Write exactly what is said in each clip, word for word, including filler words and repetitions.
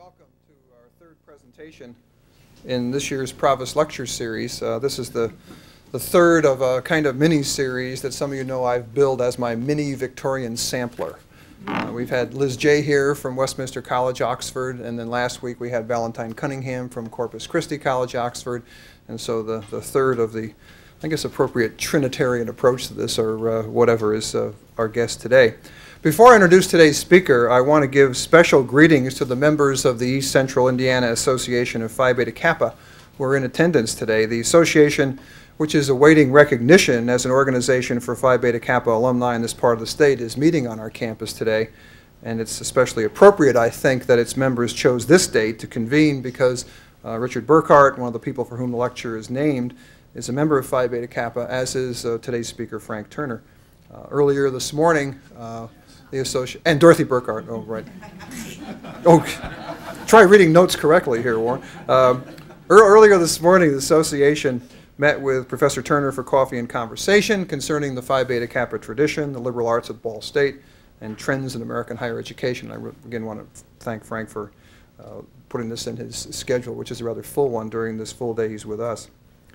welcome to our third presentation in this year's Provost Lecture Series. Uh, this is the, the third of a kind of mini-series that some of you know I've billed as my mini Victorian sampler. Uh, we've had Liz J. here from Westminster College, Oxford, and then last week we had Valentine Cunningham from Corpus Christi College, Oxford, and so the, the third of the, I guess, appropriate Trinitarian approach to this, or uh, whatever, is uh, our guest today. Before I introduce today's speaker, I want to give special greetings to the members of the East Central Indiana Association of Phi Beta Kappa who are in attendance today. The association, which is awaiting recognition as an organization for Phi Beta Kappa alumni in this part of the state, is meeting on our campus today. And it's especially appropriate, I think, that its members chose this date to convene because uh, Richard Burkhart, one of the people for whom the lecture is named, is a member of Phi Beta Kappa, as is uh, today's speaker, Frank Turner. Uh, earlier this morning, uh, the association, and Dorothy Burkhart, oh, right. Oh, try reading notes correctly here, Warren. Um, earlier this morning, the association met with Professor Turner for coffee and conversation concerning the Phi Beta Kappa tradition, the liberal arts at Ball State, and trends in American higher education. I again want to thank Frank for uh, putting this in his schedule, which is a rather full one during this full day he's with us.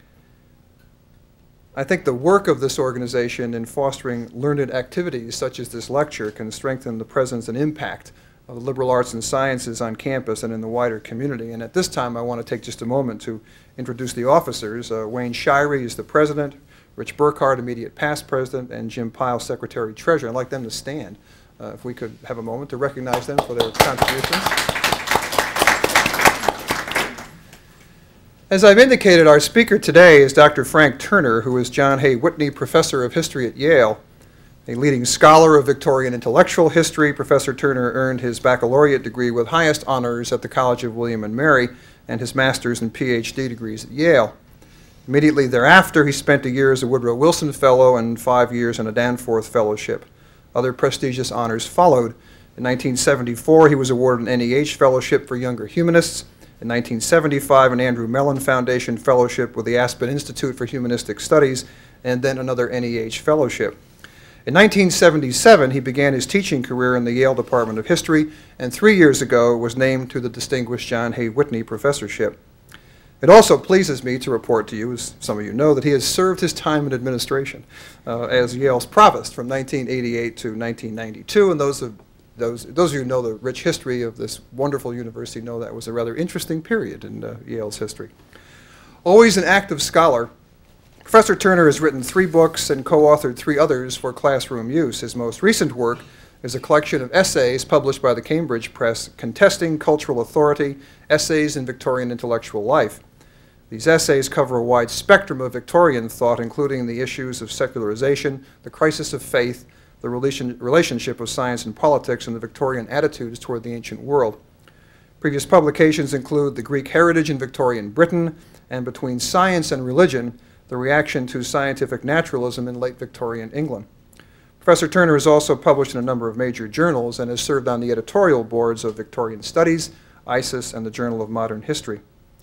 I think the work of this organization in fostering learned activities such as this lecture can strengthen the presence and impact of the liberal arts and sciences on campus and in the wider community. And at this time, I want to take just a moment to introduce the officers. Uh, Wayne Shirey is the president, Rich Burkhart, immediate past president, and Jim Pyle, secretary treasurer. I'd like them to stand, uh, if we could have a moment to recognize them for their contributions. As I've indicated, our speaker today is Doctor Frank Turner, who is John Hay Whitney Professor of History at Yale. A leading scholar of Victorian intellectual history, Professor Turner earned his baccalaureate degree with highest honors at the College of William and Mary and his master's and P H D degrees at Yale. Immediately thereafter, he spent a year as a Woodrow Wilson Fellow and five years on a Danforth Fellowship. Other prestigious honors followed. In nineteen seventy-four, he was awarded an N E H Fellowship for Younger Humanists. In nineteen seventy-five, an Andrew Mellon Foundation Fellowship with the Aspen Institute for Humanistic Studies, and then another N E H Fellowship. In nineteen seventy-seven, he began his teaching career in the Yale Department of History, and three years ago was named to the distinguished John Hay Whitney Professorship. It also pleases me to report to you, as some of you know, that he has served his time in administration uh, as Yale's provost from nineteen eighty-eight to nineteen ninety-two, and those of Those, those of you who know the rich history of this wonderful university know that was a rather interesting period in uh, Yale's history. Always an active scholar, Professor Turner has written three books and co-authored three others for classroom use. His most recent work is a collection of essays published by the Cambridge Press, Contesting Cultural Authority, Essays in Victorian Intellectual Life. These essays cover a wide spectrum of Victorian thought, including the issues of secularization, the crisis of faith, the relation, relationship of science and politics, and the Victorian attitudes toward the ancient world. Previous publications include The Greek Heritage in Victorian Britain and Between Science and Religion, the reaction to scientific naturalism in late Victorian England. Professor Turner has also published in a number of major journals and has served on the editorial boards of Victorian Studies, ISIS, and the Journal of Modern History.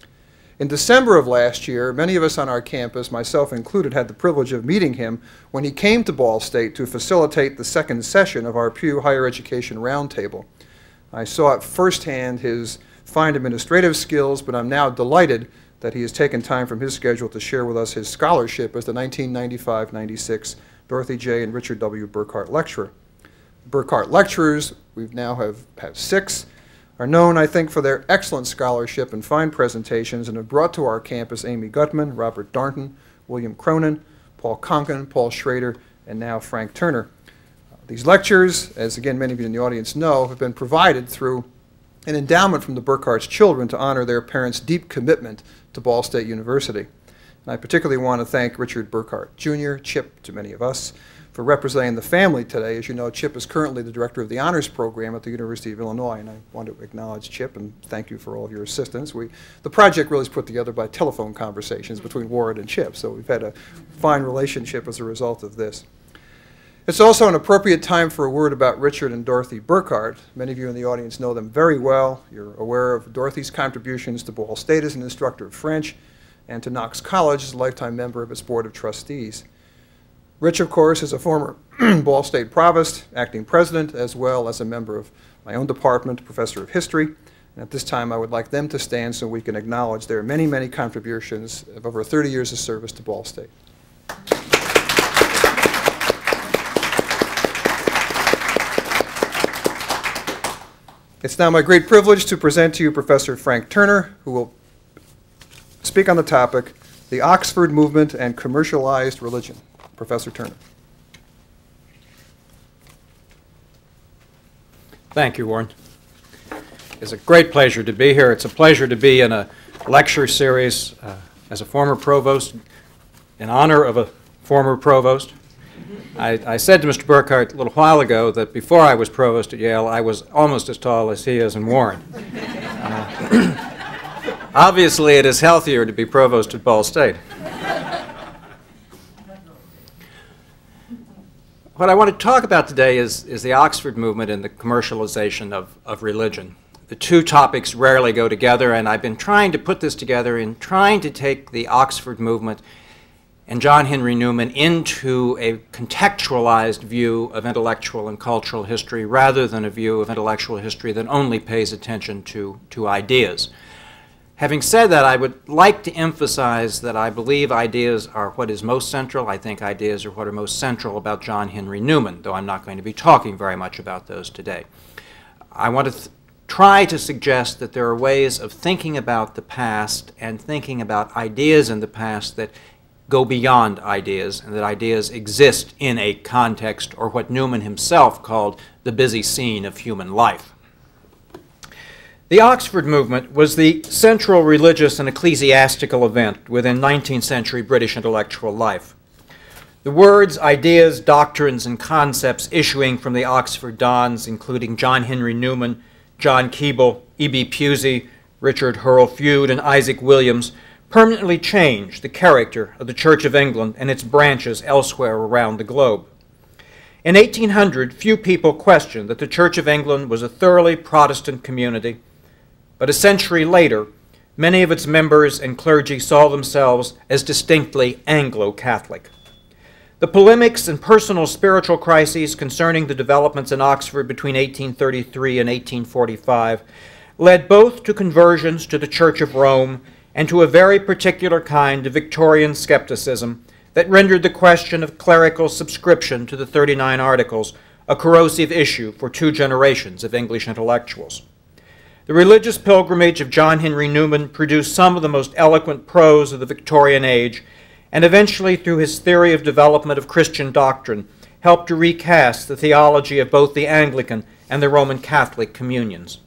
In December of last year, many of us on our campus, myself included, had the privilege of meeting him when he came to Ball State to facilitate the second session of our Pew Higher Education Roundtable. I saw at firsthand his fine administrative skills, but I'm now delighted that he has taken time from his schedule to share with us his scholarship as the nineteen ninety-five ninety-six Dorothy J. and Richard W. Burkhart Lecturer. Burkhart Lecturers, we now have, have six, are known, I think, for their excellent scholarship and fine presentations, and have brought to our campus Amy Gutman, Robert Darnton, William Cronin, Paul Conkin, Paul Schrader, and now Frank Turner. Uh, these lectures, as again many of you in the audience know, have been provided through an endowment from the Burkhart's children to honor their parents' deep commitment to Ball State University. And I particularly want to thank Richard Burkhart Junior, Chip to many of us, for representing the family today. As you know, Chip is currently the director of the honors program at the University of Illinois, and I want to acknowledge Chip and thank you for all of your assistance. We, the project really is put together by telephone conversations between Warren and Chip, so we've had a fine relationship as a result of this. It's also an appropriate time for a word about Richard and Dorothy Burkhart. Many of you in the audience know them very well. You're aware of Dorothy's contributions to Ball State as an instructor of French and to Knox College as a lifetime member of its Board of Trustees. Rich, of course, is a former Ball State Provost, acting president, as well as a member of my own department, professor of history, And at this time, I would like them to stand so we can acknowledge their many, many contributions of over thirty years of service to Ball State. It's now my great privilege to present to you Professor Frank Turner, who will speak on the topic, The Oxford Movement and Commercialized Religion. Professor Turner. Thank you, Warren. It's a great pleasure to be here. It's a pleasure to be in a lecture series uh, as a former provost, in honor of a former provost. I, I said to Mister Burkhart a little while ago that before I was provost at Yale, I was almost as tall as he is in Warren. Uh, obviously, it is healthier to be provost at Ball State. What I want to talk about today is, is the Oxford movement and the commercialization of, of religion. The two topics rarely go together, and I've been trying to put this together in trying to take the Oxford movement and John Henry Newman into a contextualized view of intellectual and cultural history rather than a view of intellectual history that only pays attention to, to ideas. Having said that, I would like to emphasize that I believe ideas are what is most central. I think ideas are what are most central about John Henry Newman, though I'm not going to be talking very much about those today. I want to th- try to suggest that there are ways of thinking about the past and thinking about ideas in the past that go beyond ideas, and that ideas exist in a context, or what Newman himself called the busy scene of human life. The Oxford movement was the central religious and ecclesiastical event within nineteenth century British intellectual life. The words, ideas, doctrines, and concepts issuing from the Oxford dons, including John Henry Newman, John Keble, E B Pusey, Richard Hurrell Feud, and Isaac Williams, permanently changed the character of the Church of England and its branches elsewhere around the globe. In eighteen hundred, few people questioned that the Church of England was a thoroughly Protestant community, but a century later, many of its members and clergy saw themselves as distinctly Anglo-Catholic. The polemics and personal spiritual crises concerning the developments in Oxford between eighteen thirty-three and eighteen forty-five led both to conversions to the Church of Rome and to a very particular kind of Victorian skepticism that rendered the question of clerical subscription to the thirty-nine Articles a corrosive issue for two generations of English intellectuals. The religious pilgrimage of John Henry Newman produced some of the most eloquent prose of the Victorian age, and eventually, through his theory of development of Christian doctrine, helped to recast the theology of both the Anglican and the Roman Catholic communions.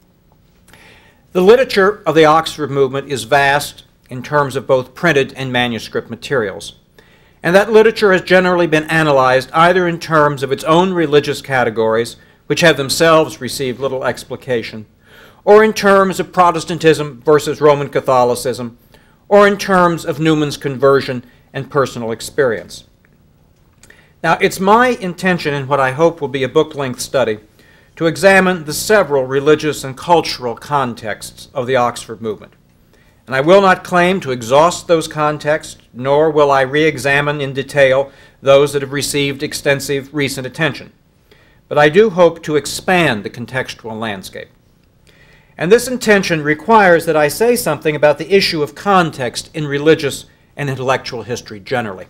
The literature of the Oxford movement is vast in terms of both printed and manuscript materials, and that literature has generally been analyzed either in terms of its own religious categories, which have themselves received little explication, or in terms of Protestantism versus Roman Catholicism, or in terms of Newman's conversion and personal experience. Now, it's my intention in what I hope will be a book-length study to examine the several religious and cultural contexts of the Oxford movement. And I will not claim to exhaust those contexts, nor will I re-examine in detail those that have received extensive recent attention. But I do hope to expand the contextual landscape. And this intention requires that I say something about the issue of context in religious and intellectual history generally.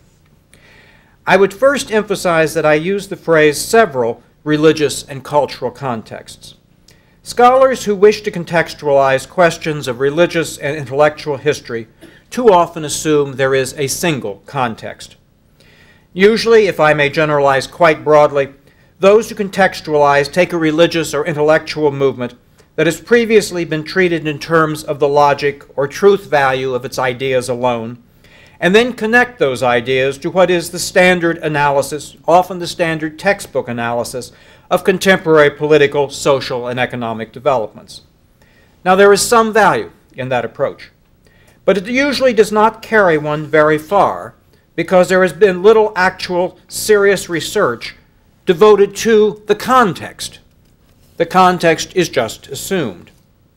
I would first emphasize that I use the phrase several religious and cultural contexts. Scholars who wish to contextualize questions of religious and intellectual history too often assume there is a single context. Usually, if I may generalize quite broadly, those who contextualize take a religious or intellectual movement that has previously been treated in terms of the logic or truth value of its ideas alone, and then connect those ideas to what is the standard analysis, often the standard textbook analysis, of contemporary political, social, and economic developments. Now, there is some value in that approach, but it usually does not carry one very far because there has been little actual serious research devoted to the context. The context is just assumed.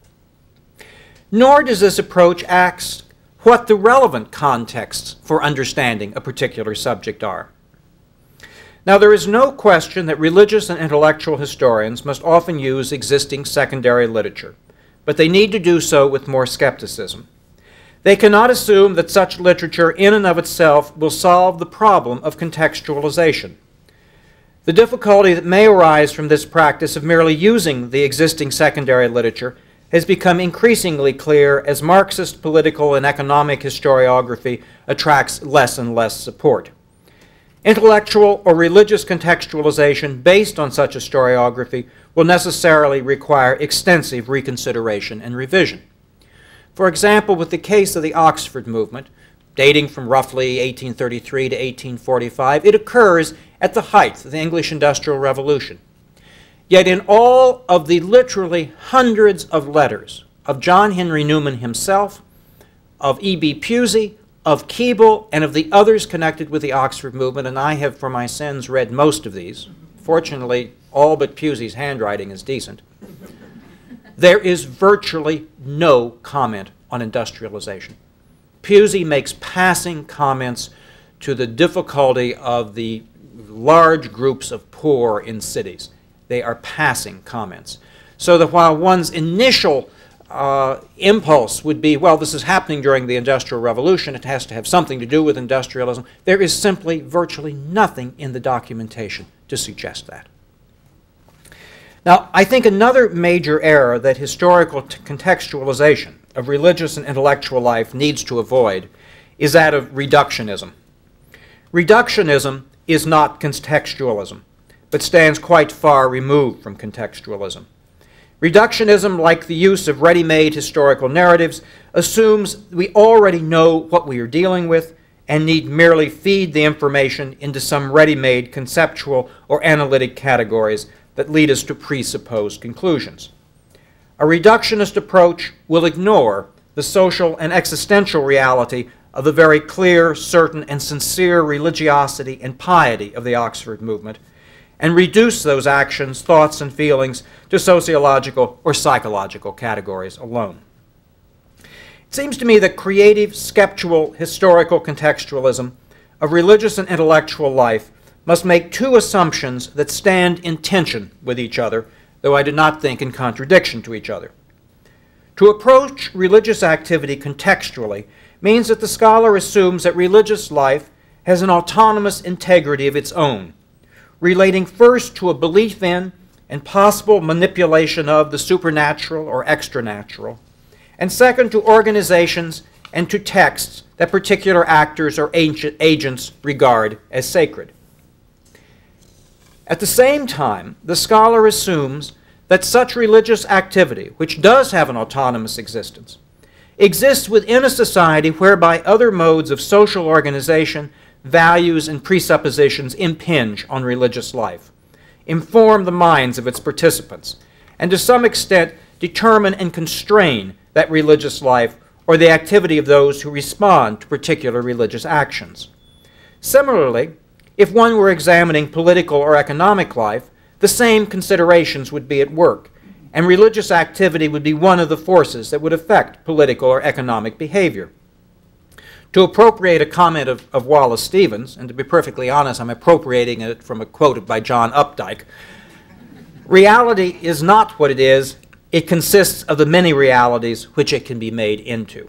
Nor does this approach ask what the relevant contexts for understanding a particular subject are. Now, there is no question that religious and intellectual historians must often use existing secondary literature, but they need to do so with more skepticism. They cannot assume that such literature in and of itself will solve the problem of contextualization. The difficulty that may arise from this practice of merely using the existing secondary literature has become increasingly clear as Marxist political and economic historiography attracts less and less support. Intellectual or religious contextualization based on such historiography will necessarily require extensive reconsideration and revision. For example, with the case of the Oxford movement, dating from roughly eighteen thirty-three to eighteen forty-five, it occurs at the height of the English Industrial Revolution. Yet in all of the literally hundreds of letters of John Henry Newman himself, of E B Pusey, of Keble, and of the others connected with the Oxford movement, and I have for my sins read most of these. Fortunately, all but Pusey's handwriting is decent. There is virtually no comment on industrialization. Pusey makes passing comments to the difficulty of the large groups of poor in cities. They are passing comments. So that while one's initial uh, impulse would be, well, this is happening during the Industrial Revolution, it has to have something to do with industrialism, there is simply virtually nothing in the documentation to suggest that. Now, I think another major error that historical contextualization of religious and intellectual life needs to avoid is that of reductionism. Reductionism is not contextualism, but stands quite far removed from contextualism. Reductionism, like the use of ready-made historical narratives, assumes we already know what we are dealing with and need merely feed the information into some ready-made conceptual or analytic categories that lead us to presupposed conclusions. A reductionist approach will ignore the social and existential reality of the very clear, certain, and sincere religiosity and piety of the Oxford movement, and reduce those actions, thoughts, and feelings to sociological or psychological categories alone. It seems to me that creative, skeptical, historical contextualism of religious and intellectual life must make two assumptions that stand in tension with each other, though I do not think in contradiction to each other. To approach religious activity contextually means that the scholar assumes that religious life has an autonomous integrity of its own, relating first to a belief in and possible manipulation of the supernatural or extranatural, and second to organizations and to texts that particular actors or agents regard as sacred. At the same time, the scholar assumes that such religious activity, which does have an autonomous existence, exists within a society whereby other modes of social organization, values, and presuppositions impinge on religious life, inform the minds of its participants, and to some extent determine and constrain that religious life or the activity of those who respond to particular religious actions. Similarly, if one were examining political or economic life, the same considerations would be at work, and religious activity would be one of the forces that would affect political or economic behavior. To appropriate a comment of, of Wallace Stevens, and to be perfectly honest, I'm appropriating it from a quote by John Updike, reality is not what it is, it consists of the many realities which it can be made into.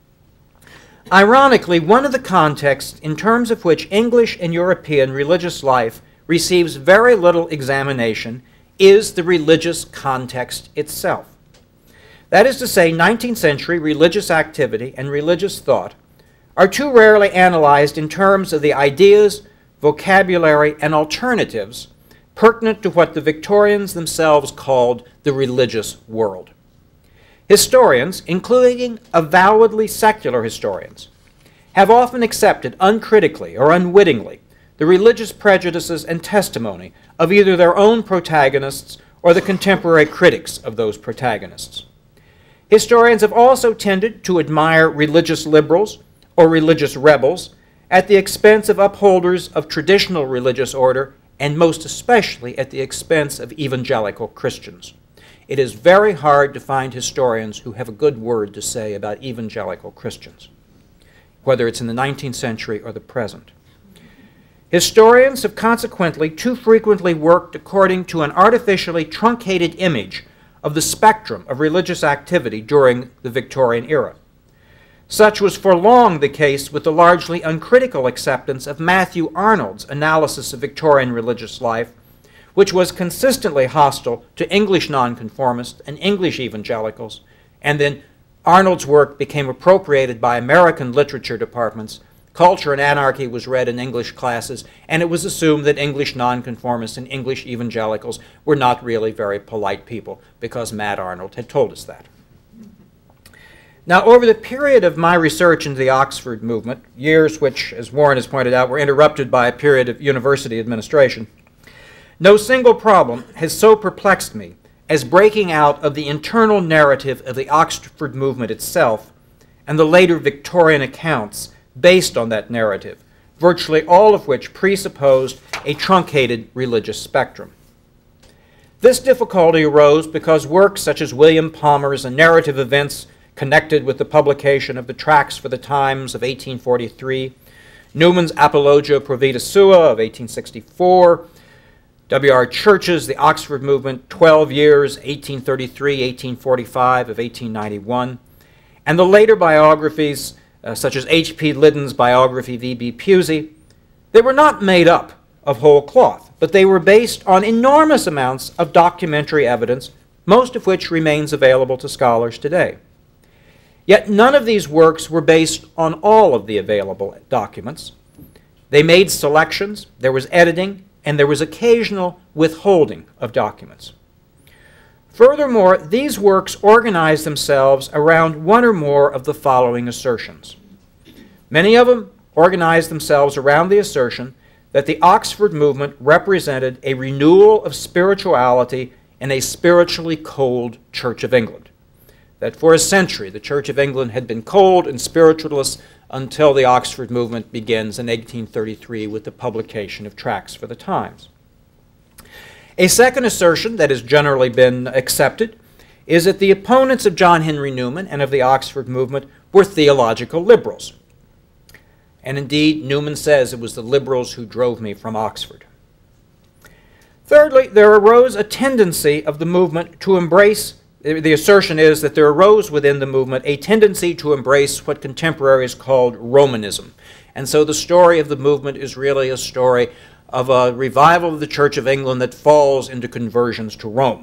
Ironically, one of the contexts in terms of which English and European religious life receives very little examination is the religious context itself. That is to say, nineteenth century religious activity and religious thought are too rarely analyzed in terms of the ideas, vocabulary, and alternatives pertinent to what the Victorians themselves called the religious world. Historians, including avowedly secular historians, have often accepted uncritically or unwittingly the religious prejudices and testimony of either their own protagonists or the contemporary critics of those protagonists. Historians have also tended to admire religious liberals or religious rebels at the expense of upholders of traditional religious order, and most especially at the expense of evangelical Christians. It is very hard to find historians who have a good word to say about evangelical Christians, whether it's in the nineteenth century or the present. Historians have consequently too frequently worked according to an artificially truncated image of the spectrum of religious activity during the Victorian era. Such was for long the case with the largely uncritical acceptance of Matthew Arnold's analysis of Victorian religious life, which was consistently hostile to English nonconformists and English evangelicals, and then Arnold's work became appropriated by American literature departments. Culture and Anarchy was read in English classes, and it was assumed that English nonconformists and English evangelicals were not really very polite people because Matt Arnold had told us that. Now, over the period of my research into the Oxford movement, years which, as Warren has pointed out, were interrupted by a period of university administration, no single problem has so perplexed me as breaking out of the internal narrative of the Oxford movement itself and the later Victorian accounts based on that narrative, virtually all of which presupposed a truncated religious spectrum. This difficulty arose because works such as William Palmer's A Narrative Events connected with the publication of the Tracts for the Times of eighteen forty-three, Newman's Apologia Pro Vita Sua of eighteen sixty-four, W R Church's The Oxford Movement, twelve years, eighteen thirty-three to eighteen forty-five of eighteen ninety-one, and the later biographies uh, such as H P Liddon's biography V B Pusey, they were not made up of whole cloth, but they were based on enormous amounts of documentary evidence, most of which remains available to scholars today. Yet none of these works were based on all of the available documents. They made selections, there was editing, and there was occasional withholding of documents. Furthermore, these works organized themselves around one or more of the following assertions. Many of them organized themselves around the assertion that the Oxford movement represented a renewal of spirituality in a spiritually cold Church of England. That for a century the Church of England had been cold and spiritualist until the Oxford movement begins in eighteen thirty-three with the publication of Tracts for the Times. A second assertion that has generally been accepted is that the opponents of John Henry Newman and of the Oxford movement were theological liberals. And indeed, Newman says it was the liberals who drove me from Oxford. Thirdly, there arose a tendency of the movement to embrace The assertion is that there arose within the movement a tendency to embrace what contemporaries called Romanism. And so the story of the movement is really a story of a revival of the Church of England that falls into conversions to Rome.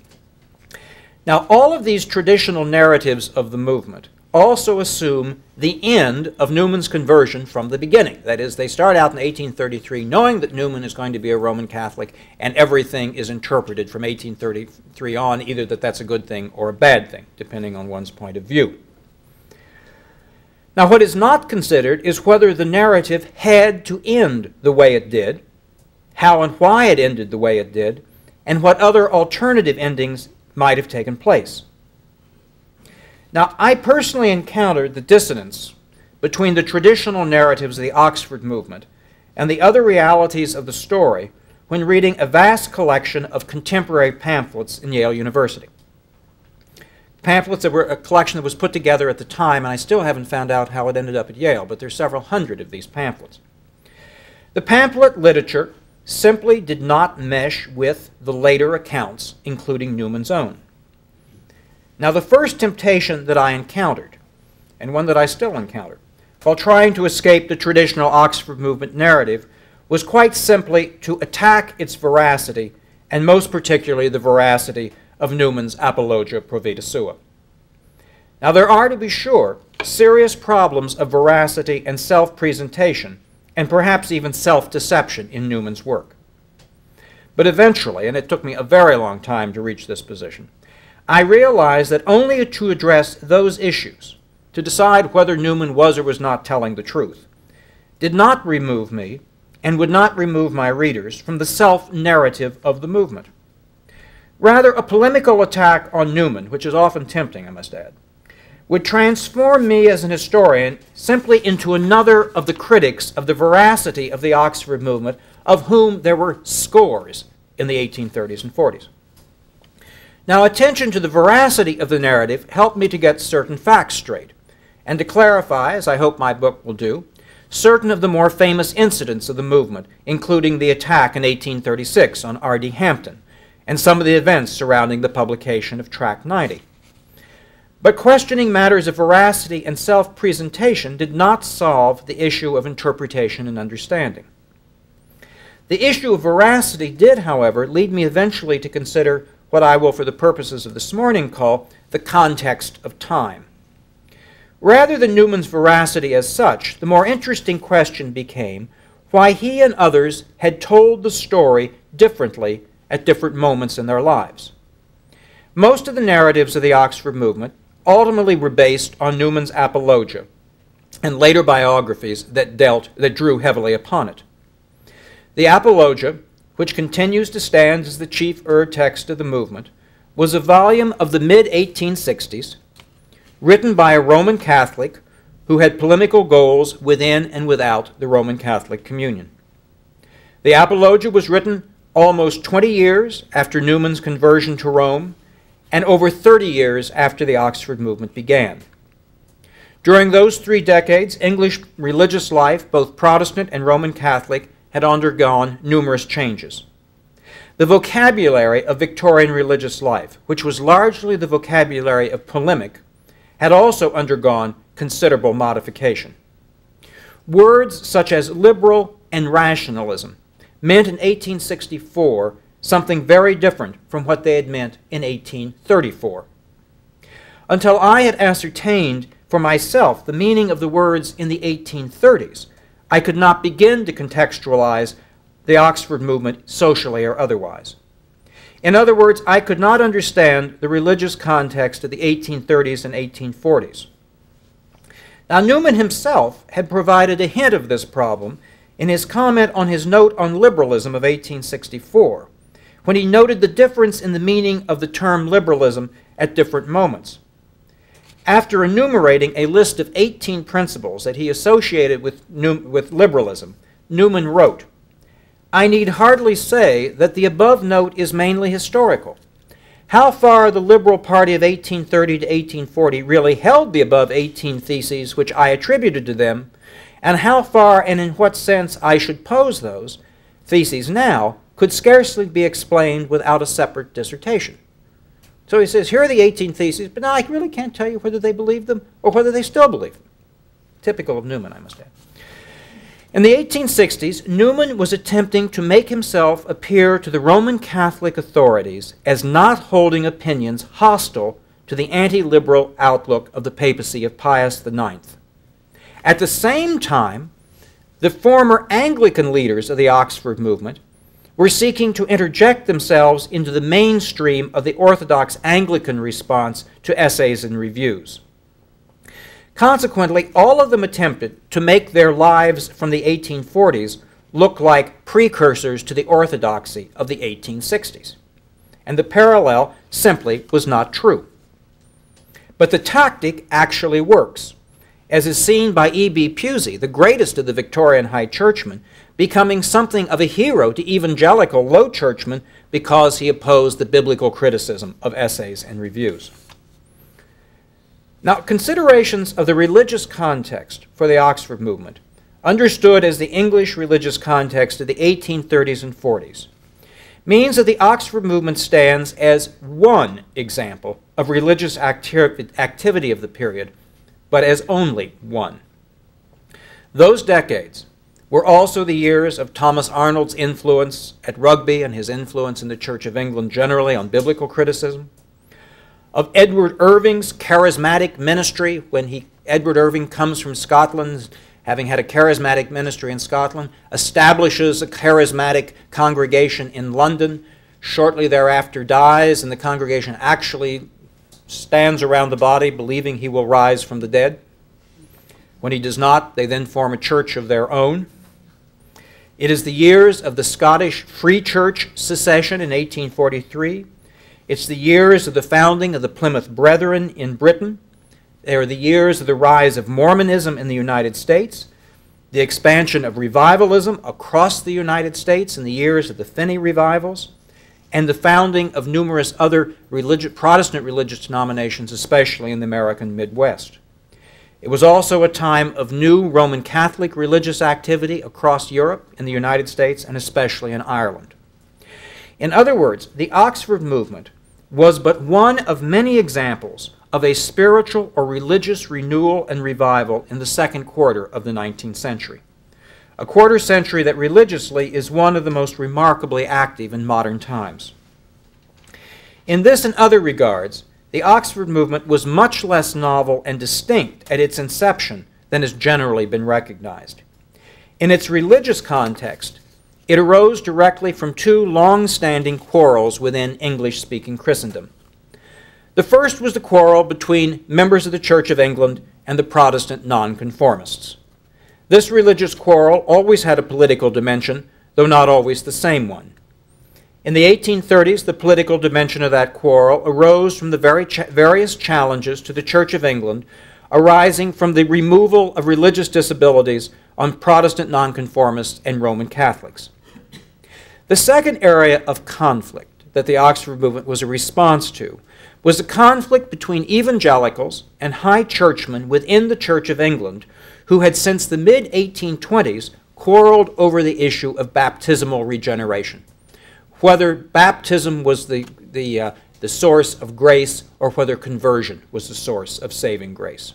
Now, all of these traditional narratives of the movement also assume the end of Newman's conversion from the beginning. That is, they start out in eighteen thirty-three knowing that Newman is going to be a Roman Catholic, and everything is interpreted from eighteen thirty-three on, either that that's a good thing or a bad thing, depending on one's point of view. Now, what is not considered is whether the narrative had to end the way it did, how and why it ended the way it did, and what other alternative endings might have taken place. Now, I personally encountered the dissonance between the traditional narratives of the Oxford movement and the other realities of the story when reading a vast collection of contemporary pamphlets in Yale University. Pamphlets that were a collection that was put together at the time, and I still haven't found out how it ended up at Yale, but there's several hundred of these pamphlets. The pamphlet literature simply did not mesh with the later accounts, including Newman's own. Now, the first temptation that I encountered, and one that I still encounter, while trying to escape the traditional Oxford movement narrative, was quite simply to attack its veracity, and most particularly the veracity of Newman's Apologia Pro Vita Sua. Now, there are, to be sure, serious problems of veracity and self-presentation, and perhaps even self-deception in Newman's work. But eventually, and it took me a very long time to reach this position, I realized that only to address those issues, to decide whether Newman was or was not telling the truth, did not remove me and would not remove my readers from the self-narrative of the movement. Rather, a polemical attack on Newman, which is often tempting, I must add, would transform me as an historian simply into another of the critics of the veracity of the Oxford movement, of whom there were scores in the eighteen thirties and forties. Now, attention to the veracity of the narrative helped me to get certain facts straight, and to clarify, as I hope my book will do, certain of the more famous incidents of the movement, including the attack in eighteen thirty-six on R D Hampton, and some of the events surrounding the publication of Tract ninety. But questioning matters of veracity and self-presentation did not solve the issue of interpretation and understanding. The issue of veracity did, however, lead me eventually to consider what I will, for the purposes of this morning, call the context of time. Rather than Newman's veracity as such, the more interesting question became why he and others had told the story differently at different moments in their lives. Most of the narratives of the Oxford movement ultimately were based on Newman's Apologia and later biographies that dealt, that drew heavily upon it. The Apologia, which continues to stand as the chief ur-text of the movement, was a volume of the mid eighteen sixties, written by a Roman Catholic who had polemical goals within and without the Roman Catholic communion. The Apologia was written almost twenty years after Newman's conversion to Rome and over thirty years after the Oxford movement began. During those three decades, English religious life, both Protestant and Roman Catholic, had undergone numerous changes. The vocabulary of Victorian religious life, which was largely the vocabulary of polemic, had also undergone considerable modification. Words such as liberal and rationalism meant in eighteen sixty-four something very different from what they had meant in eighteen thirty-four. Until I had ascertained for myself the meaning of the words in the eighteen thirties, I could not begin to contextualize the Oxford movement socially or otherwise. In other words, I could not understand the religious context of the eighteen thirties and eighteen forties. Now, Newman himself had provided a hint of this problem in his comment on his note on liberalism of eighteen sixty-four, when he noted the difference in the meaning of the term liberalism at different moments. After enumerating a list of eighteen principles that he associated with, with liberalism, Newman wrote, "I need hardly say that the above note is mainly historical. How far the Liberal Party of eighteen thirty to eighteen forty really held the above eighteen theses which I attributed to them, and how far and in what sense I should pose those theses now, could scarcely be explained without a separate dissertation." So he says, here are the eighteen theses, but now I really can't tell you whether they believe them or whether they still believe them. Typical of Newman, I must add. In the eighteen sixties, Newman was attempting to make himself appear to the Roman Catholic authorities as not holding opinions hostile to the anti-liberal outlook of the papacy of Pius the ninth. At the same time, the former Anglican leaders of the Oxford movement were seeking to interject themselves into the mainstream of the Orthodox Anglican response to essays and reviews. Consequently, all of them attempted to make their lives from the eighteen forties look like precursors to the orthodoxy of the eighteen sixties. And the parallel simply was not true. But the tactic actually works, as is seen by E B Pusey, the greatest of the Victorian High Churchmen, becoming something of a hero to evangelical Low Churchmen because he opposed the biblical criticism of essays and reviews. Now, considerations of the religious context for the Oxford movement, understood as the English religious context of the eighteen thirties and forties, means that the Oxford movement stands as one example of religious acti- activity of the period, but as only one. Those decades were also the years of Thomas Arnold's influence at Rugby and his influence in the Church of England generally on biblical criticism, of Edward Irving's charismatic ministry when he, Edward Irving comes from Scotland, having had a charismatic ministry in Scotland, establishes a charismatic congregation in London, shortly thereafter dies, and the congregation actually stands around the body believing he will rise from the dead. When he does not, they then form a church of their own. It is the years of the Scottish Free Church secession in eighteen forty-three. It's the years of the founding of the Plymouth Brethren in Britain. They are the years of the rise of Mormonism in the United States, the expansion of revivalism across the United States in the years of the Finney revivals, and the founding of numerous other religi- Protestant religious denominations, especially in the American Midwest. It was also a time of new Roman Catholic religious activity across Europe, in the United States, and especially in Ireland. In other words, the Oxford movement was but one of many examples of a spiritual or religious renewal and revival in the second quarter of the nineteenth century, a quarter century that religiously is one of the most remarkably active in modern times. In this and other regards, the Oxford movement was much less novel and distinct at its inception than has generally been recognized. In its religious context, it arose directly from two long-standing quarrels within English-speaking Christendom. The first was the quarrel between members of the Church of England and the Protestant nonconformists. This religious quarrel always had a political dimension, though not always the same one. In the eighteen thirties, the political dimension of that quarrel arose from the very cha- various challenges to the Church of England arising from the removal of religious disabilities on Protestant nonconformists and Roman Catholics. The second area of conflict that the Oxford movement was a response to was the conflict between evangelicals and high churchmen within the Church of England who had since the mid eighteen twenties quarreled over the issue of baptismal regeneration, whether baptism was the, the, uh, the source of grace or whether conversion was the source of saving grace.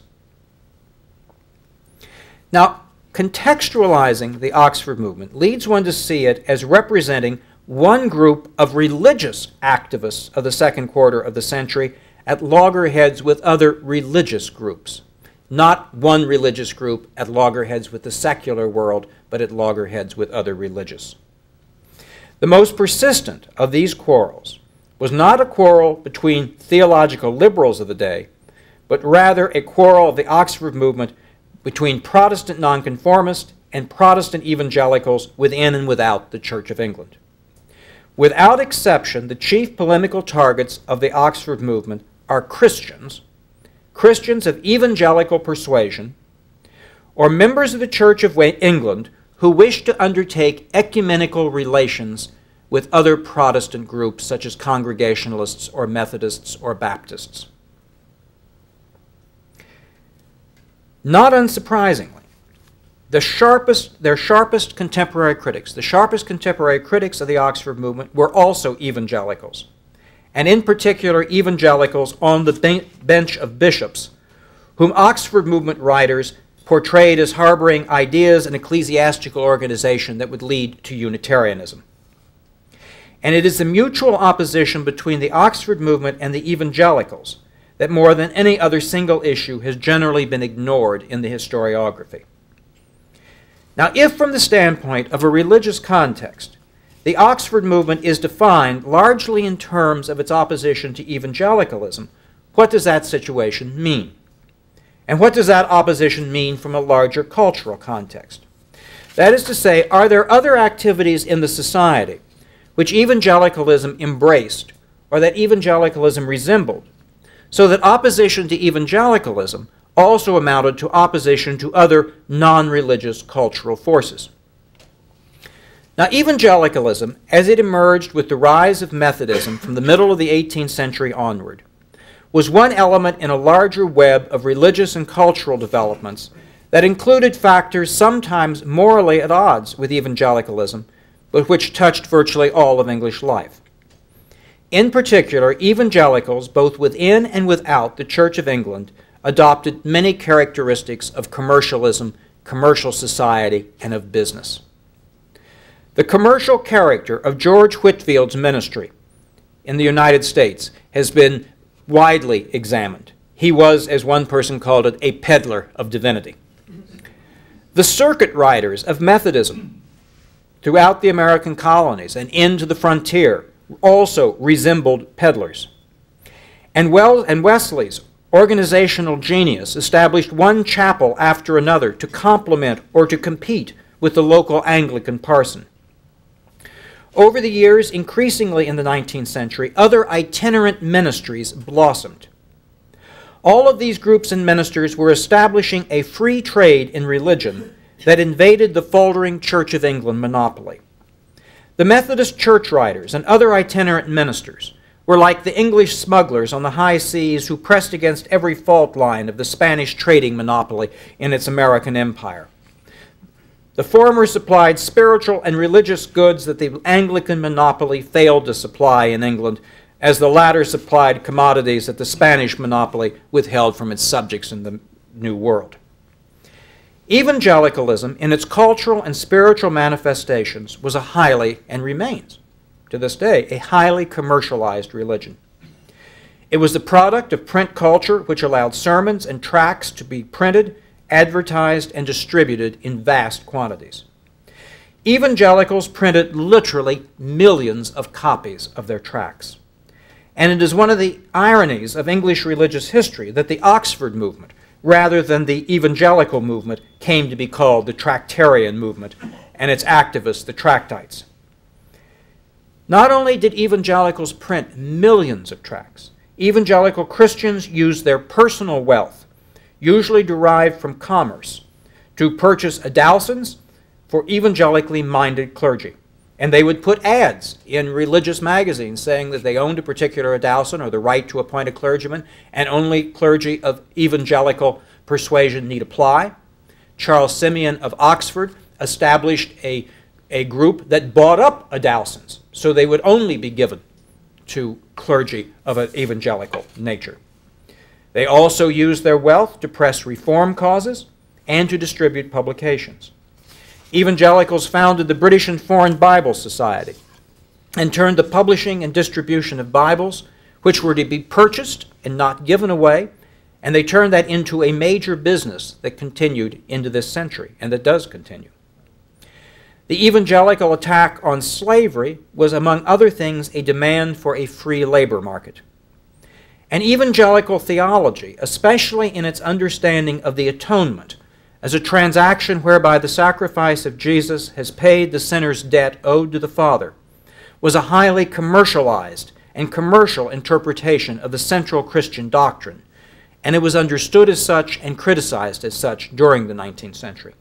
Now, contextualizing the Oxford movement leads one to see it as representing one group of religious activists of the second quarter of the century at loggerheads with other religious groups. Not one religious group at loggerheads with the secular world, but at loggerheads with other religious. The most persistent of these quarrels was not a quarrel between theological liberals of the day, but rather a quarrel of the Oxford movement between Protestant nonconformists and Protestant evangelicals within and without the Church of England. Without exception, the chief polemical targets of the Oxford movement are Christians, Christians of evangelical persuasion, or members of the Church of England who wish to undertake ecumenical relations with other Protestant groups such as Congregationalists or Methodists or Baptists. Not unsurprisingly, the sharpest, their sharpest contemporary critics, the sharpest contemporary critics of the Oxford movement were also evangelicals, and in particular evangelicals on the ben- bench of bishops, whom Oxford movement writers portrayed as harboring ideas and ecclesiastical organization that would lead to Unitarianism. And it is the mutual opposition between the Oxford movement and the evangelicals that more than any other single issue has generally been ignored in the historiography. Now, if from the standpoint of a religious context, the Oxford movement is defined largely in terms of its opposition to evangelicalism, what does that situation mean? And what does that opposition mean from a larger cultural context? That is to say, are there other activities in the society which evangelicalism embraced or that evangelicalism resembled, so that opposition to evangelicalism also amounted to opposition to other non-religious cultural forces? Now, evangelicalism, as it emerged with the rise of Methodism from the middle of the eighteenth century onward, was one element in a larger web of religious and cultural developments that included factors sometimes morally at odds with evangelicalism, but which touched virtually all of English life. In particular, evangelicals, both within and without the Church of England, adopted many characteristics of commercialism, commercial society, and of business. The commercial character of George Whitfield's ministry in the United States has been widely examined. He was, as one person called it, a peddler of divinity. The circuit riders of Methodism throughout the American colonies and into the frontier also resembled peddlers. And, well, and Wesley's organizational genius established one chapel after another to complement or to compete with the local Anglican parson. Over the years, increasingly in the nineteenth century, other itinerant ministries blossomed. All of these groups and ministers were establishing a free trade in religion that invaded the faltering Church of England monopoly. The Methodist church riders and other itinerant ministers were like the English smugglers on the high seas who pressed against every fault line of the Spanish trading monopoly in its American empire. The former supplied spiritual and religious goods that the Anglican monopoly failed to supply in England, as the latter supplied commodities that the Spanish monopoly withheld from its subjects in the New World. Evangelicalism, in its cultural and spiritual manifestations, was a highly, and remains to this day, a highly commercialized religion. It was the product of print culture, which allowed sermons and tracts to be printed, advertised, and distributed in vast quantities. Evangelicals printed literally millions of copies of their tracts. And it is one of the ironies of English religious history that the Oxford movement, rather than the evangelical movement, came to be called the Tractarian movement, and its activists the Tractites. Not only did evangelicals print millions of tracts, evangelical Christians used their personal wealth, usually derived from commerce, to purchase adalsons for evangelically minded clergy. And they would put ads in religious magazines saying that they owned a particular adalson or the right to appoint a clergyman, and only clergy of evangelical persuasion need apply. Charles Simeon of Oxford established a, a group that bought up adalsons, so they would only be given to clergy of an evangelical nature. They also used their wealth to press reform causes and to distribute publications. Evangelicals founded the British and Foreign Bible Society and turned the publishing and distribution of Bibles, which were to be purchased and not given away, and they turned that into a major business that continued into this century, and that does continue. The evangelical attack on slavery was, among other things, a demand for a free labor market. And evangelical theology, especially in its understanding of the atonement, as a transaction whereby the sacrifice of Jesus has paid the sinner's debt owed to the Father, was a highly commercialized and commercial interpretation of the central Christian doctrine, and it was understood as such and criticized as such during the nineteenth century.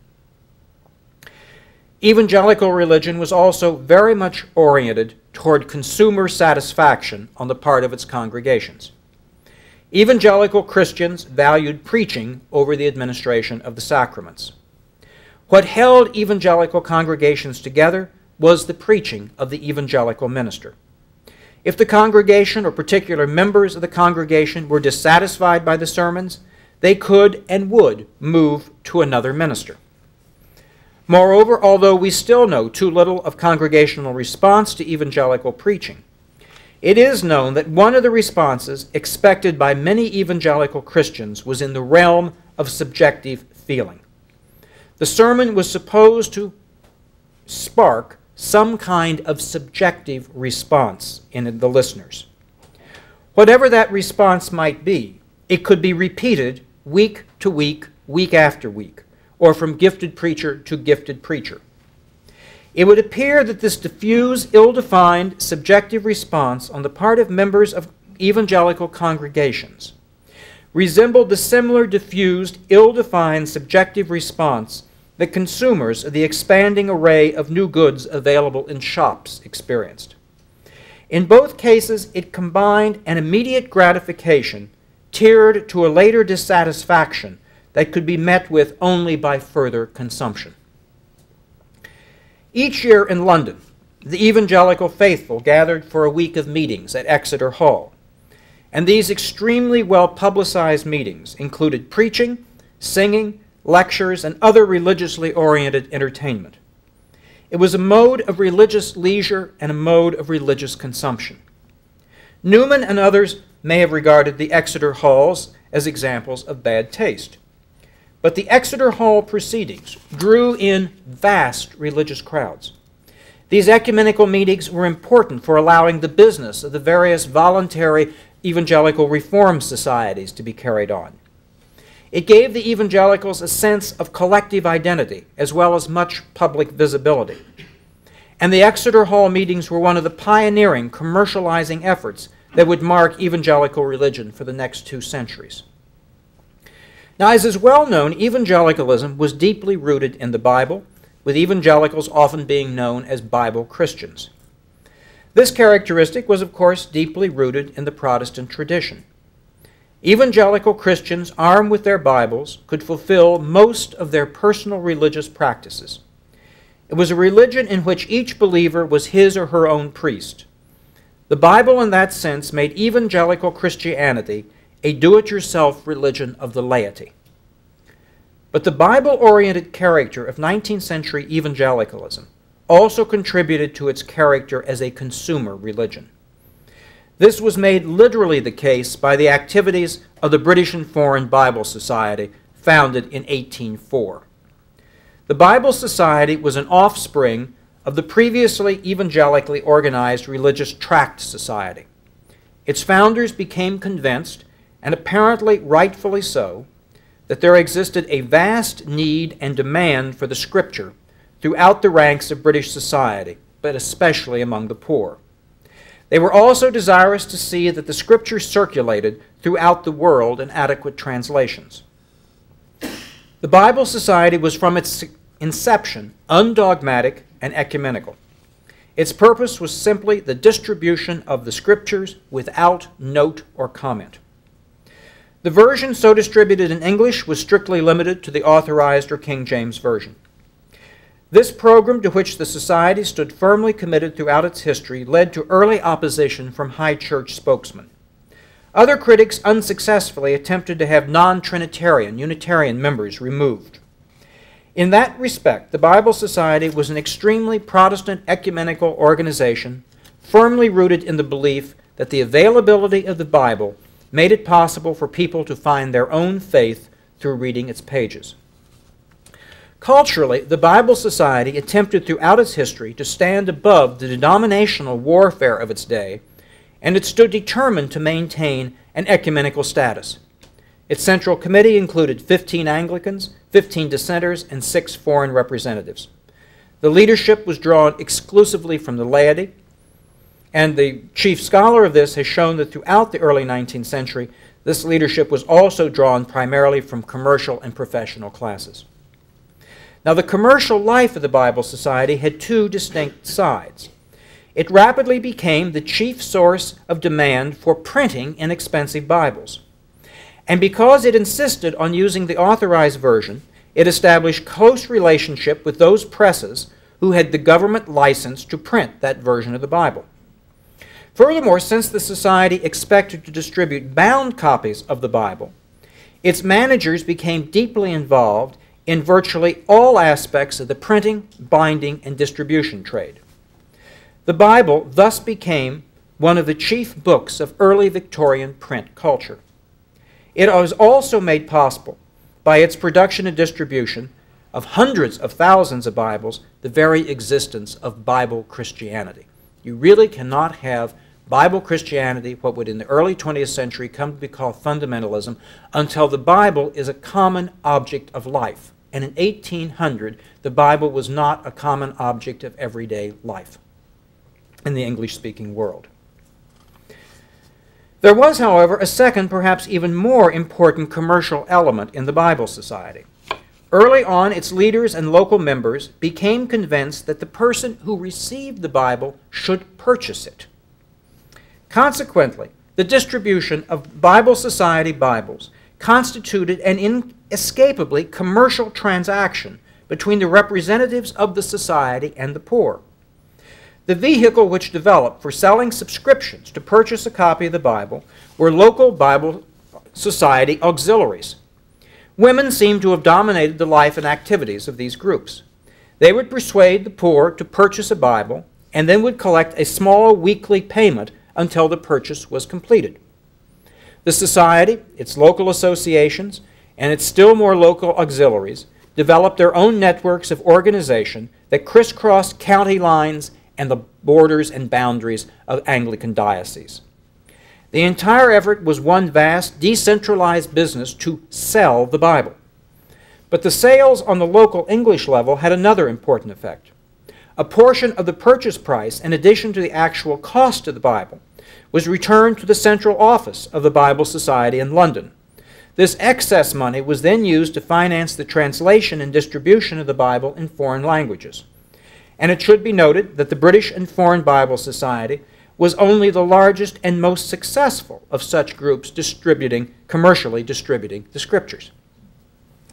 Evangelical religion was also very much oriented toward consumer satisfaction on the part of its congregations. Evangelical Christians valued preaching over the administration of the sacraments. What held evangelical congregations together was the preaching of the evangelical minister. If the congregation or particular members of the congregation were dissatisfied by the sermons, they could and would move to another minister. Moreover, although we still know too little of congregational response to evangelical preaching, it is known that one of the responses expected by many evangelical Christians was in the realm of subjective feeling. The sermon was supposed to spark some kind of subjective response in the listeners. Whatever that response might be, it could be repeated week to week, week after week, or from gifted preacher to gifted preacher. It would appear that this diffuse, ill-defined, subjective response on the part of members of evangelical congregations resembled the similar diffused, ill-defined, subjective response that consumers of the expanding array of new goods available in shops experienced. In both cases, it combined an immediate gratification tiered to a later dissatisfaction that could be met with only by further consumption. Each year in London, the evangelical faithful gathered for a week of meetings at Exeter Hall, and these extremely well-publicized meetings included preaching, singing, lectures, and other religiously oriented entertainment. It was a mode of religious leisure and a mode of religious consumption. Newman and others may have regarded the Exeter Halls as examples of bad taste. But the Exeter Hall proceedings drew in vast religious crowds. These ecumenical meetings were important for allowing the business of the various voluntary evangelical reform societies to be carried on. It gave the evangelicals a sense of collective identity as well as much public visibility. And the Exeter Hall meetings were one of the pioneering commercializing efforts that would mark evangelical religion for the next two centuries. Now, as is well known, evangelicalism was deeply rooted in the Bible, with evangelicals often being known as Bible Christians. This characteristic was, of course, deeply rooted in the Protestant tradition. Evangelical Christians, armed with their Bibles, could fulfill most of their personal religious practices. It was a religion in which each believer was his or her own priest. The Bible, in that sense, made evangelical Christianity a do-it-yourself religion of the laity. But the Bible-oriented character of nineteenth century evangelicalism also contributed to its character as a consumer religion. This was made literally the case by the activities of the British and Foreign Bible Society, founded in eighteen oh four. The Bible Society was an offspring of the previously evangelically organized Religious Tract Society. Its founders became convinced, and apparently rightfully so, that there existed a vast need and demand for the Scripture throughout the ranks of British society, but especially among the poor. They were also desirous to see that the Scripture circulated throughout the world in adequate translations. The Bible Society was from its inception undogmatic and ecumenical. Its purpose was simply the distribution of the Scriptures without note or comment. The version so distributed in English was strictly limited to the Authorized or King James Version. This program, to which the Society stood firmly committed throughout its history, led to early opposition from high church spokesmen. Other critics unsuccessfully attempted to have non-Trinitarian, Unitarian members removed. In that respect, the Bible Society was an extremely Protestant ecumenical organization, firmly rooted in the belief that the availability of the Bible made it possible for people to find their own faith through reading its pages. Culturally, the Bible Society attempted throughout its history to stand above the denominational warfare of its day, and it stood determined to maintain an ecumenical status. Its central committee included fifteen Anglicans, fifteen dissenters, and six foreign representatives. The leadership was drawn exclusively from the laity, and the chief scholar of this has shown that throughout the early nineteenth century, this leadership was also drawn primarily from commercial and professional classes. Now, the commercial life of the Bible Society had two distinct sides. It rapidly became the chief source of demand for printing inexpensive Bibles. And because it insisted on using the Authorized Version, it established close relationship with those presses who had the government license to print that version of the Bible. Furthermore, since the Society expected to distribute bound copies of the Bible, its managers became deeply involved in virtually all aspects of the printing, binding, and distribution trade. The Bible thus became one of the chief books of early Victorian print culture. It was also made possible by its production and distribution of hundreds of thousands of Bibles, the very existence of Bible Christianity. You really cannot have Bible Christianity, what would in the early twentieth century come to be called fundamentalism, until the Bible is a common object of life. And in eighteen hundred, the Bible was not a common object of everyday life in the English-speaking world. There was, however, a second, perhaps even more important commercial element in the Bible Society. Early on, its leaders and local members became convinced that the person who received the Bible should purchase it. Consequently, the distribution of Bible Society Bibles constituted an inescapably commercial transaction between the representatives of the society and the poor. The vehicle which developed for selling subscriptions to purchase a copy of the Bible were local Bible Society auxiliaries. Women seem to have dominated the life and activities of these groups. They would persuade the poor to purchase a Bible and then would collect a small weekly payment until the purchase was completed. The society, its local associations, and its still more local auxiliaries developed their own networks of organization that crisscrossed county lines and the borders and boundaries of Anglican dioceses. The entire effort was one vast, decentralized business to sell the Bible. But the sales on the local English level had another important effect. A portion of the purchase price, in addition to the actual cost of the Bible, was returned to the central office of the Bible Society in London. This excess money was then used to finance the translation and distribution of the Bible in foreign languages. And it should be noted that the British and Foreign Bible Society was only the largest and most successful of such groups distributing, commercially distributing the Scriptures.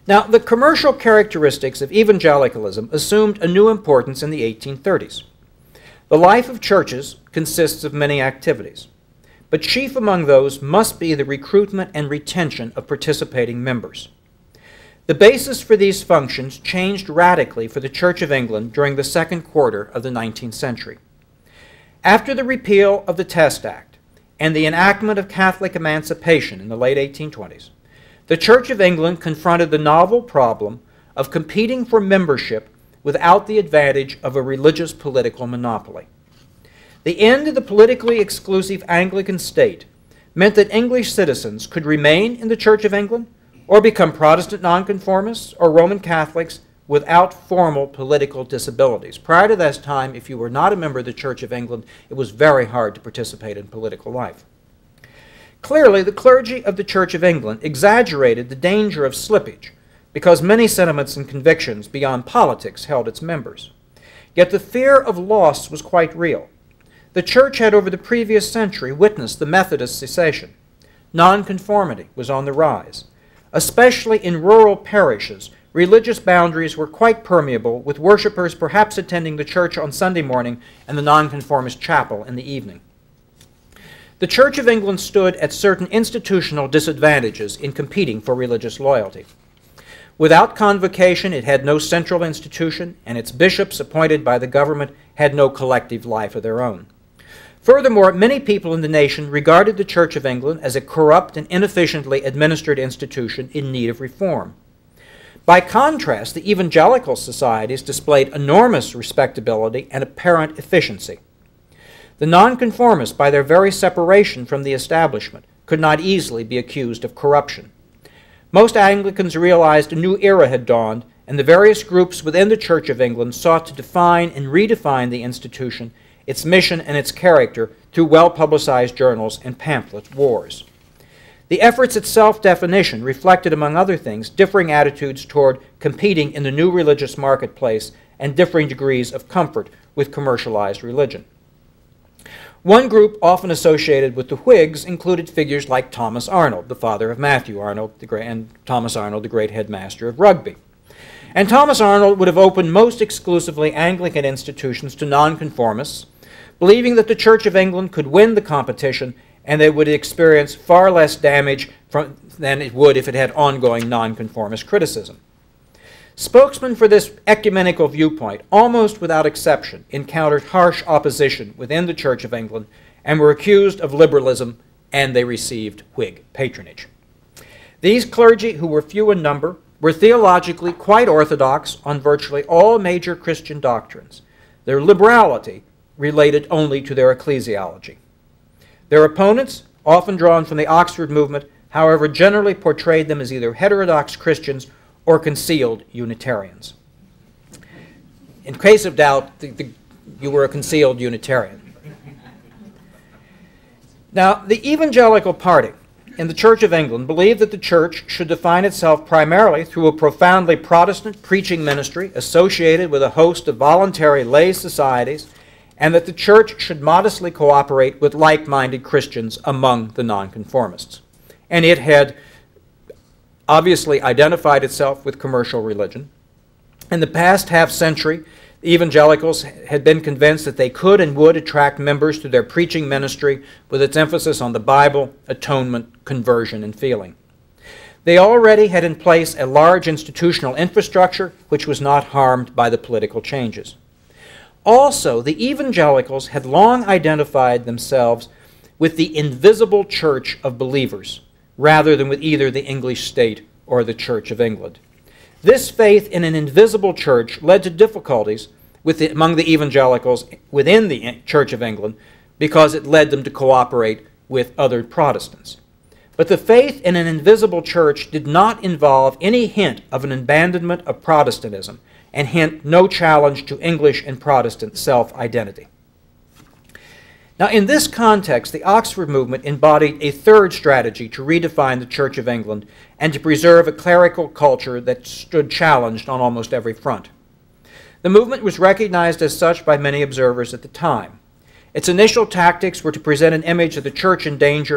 Now, the commercial characteristics of evangelicalism assumed a new importance in the eighteen thirties. The life of churches consists of many activities, but chief among those must be the recruitment and retention of participating members. The basis for these functions changed radically for the Church of England during the second quarter of the nineteenth century. After the repeal of the Test Act and the enactment of Catholic emancipation in the late eighteen twenties, the Church of England confronted the novel problem of competing for membership without the advantage of a religious political monopoly. The end of the politically exclusive Anglican state meant that English citizens could remain in the Church of England or become Protestant nonconformists or Roman Catholics without formal political disabilities. Prior to this time, if you were not a member of the Church of England, it was very hard to participate in political life. Clearly, the clergy of the Church of England exaggerated the danger of slippage because many sentiments and convictions beyond politics held its members. Yet the fear of loss was quite real. The Church had over the previous century witnessed the Methodist cessation. Nonconformity was on the rise. Especially in rural parishes, religious boundaries were quite permeable, with worshippers perhaps attending the church on Sunday morning and the nonconformist chapel in the evening. The Church of England stood at certain institutional disadvantages in competing for religious loyalty. Without convocation, it had no central institution, and its bishops appointed by the government had no collective life of their own. Furthermore, many people in the nation regarded the Church of England as a corrupt and inefficiently administered institution in need of reform. By contrast, the evangelical societies displayed enormous respectability and apparent efficiency. The nonconformists, by their very separation from the establishment, could not easily be accused of corruption. Most Anglicans realized a new era had dawned, and the various groups within the Church of England sought to define and redefine the institution, its mission and its character through well-publicized journals and pamphlet wars. The efforts at self-definition reflected, among other things, differing attitudes toward competing in the new religious marketplace and differing degrees of comfort with commercialized religion. One group often associated with the Whigs included figures like Thomas Arnold, the father of Matthew Arnold, the great, and Thomas Arnold, the great headmaster of Rugby. And Thomas Arnold would have opened most exclusively Anglican institutions to nonconformists, believing that the Church of England could win the competition and they would experience far less damage from, than it would if it had ongoing nonconformist criticism. Spokesmen for this ecumenical viewpoint, almost without exception, encountered harsh opposition within the Church of England and were accused of liberalism, and they received Whig patronage. These clergy, who were few in number, were theologically quite orthodox on virtually all major Christian doctrines. Their liberality related only to their ecclesiology. Their opponents, often drawn from the Oxford movement, however, generally portrayed them as either heterodox Christians or concealed Unitarians. In case of doubt, the, the, you were a concealed Unitarian. Now, the evangelical party in the Church of England believed that the Church should define itself primarily through a profoundly Protestant preaching ministry associated with a host of voluntary lay societies, and that the Church should modestly cooperate with like-minded Christians among the nonconformists. And it had obviously identified itself with commercial religion. In the past half-century, the evangelicals had been convinced that they could and would attract members to their preaching ministry with its emphasis on the Bible, atonement, conversion, and feeling. They already had in place a large institutional infrastructure which was not harmed by the political changes. Also, the evangelicals had long identified themselves with the invisible church of believers, rather than with either the English state or the Church of England. This faith in an invisible church led to difficulties with the, among the evangelicals within the Church of England because it led them to cooperate with other Protestants. But the faith in an invisible church did not involve any hint of an abandonment of Protestantism, and hint no challenge to English and Protestant self-identity. Now, in this context, the Oxford movement embodied a third strategy to redefine the Church of England and to preserve a clerical culture that stood challenged on almost every front. The movement was recognized as such by many observers at the time. Its initial tactics were to present an image of the Church in danger,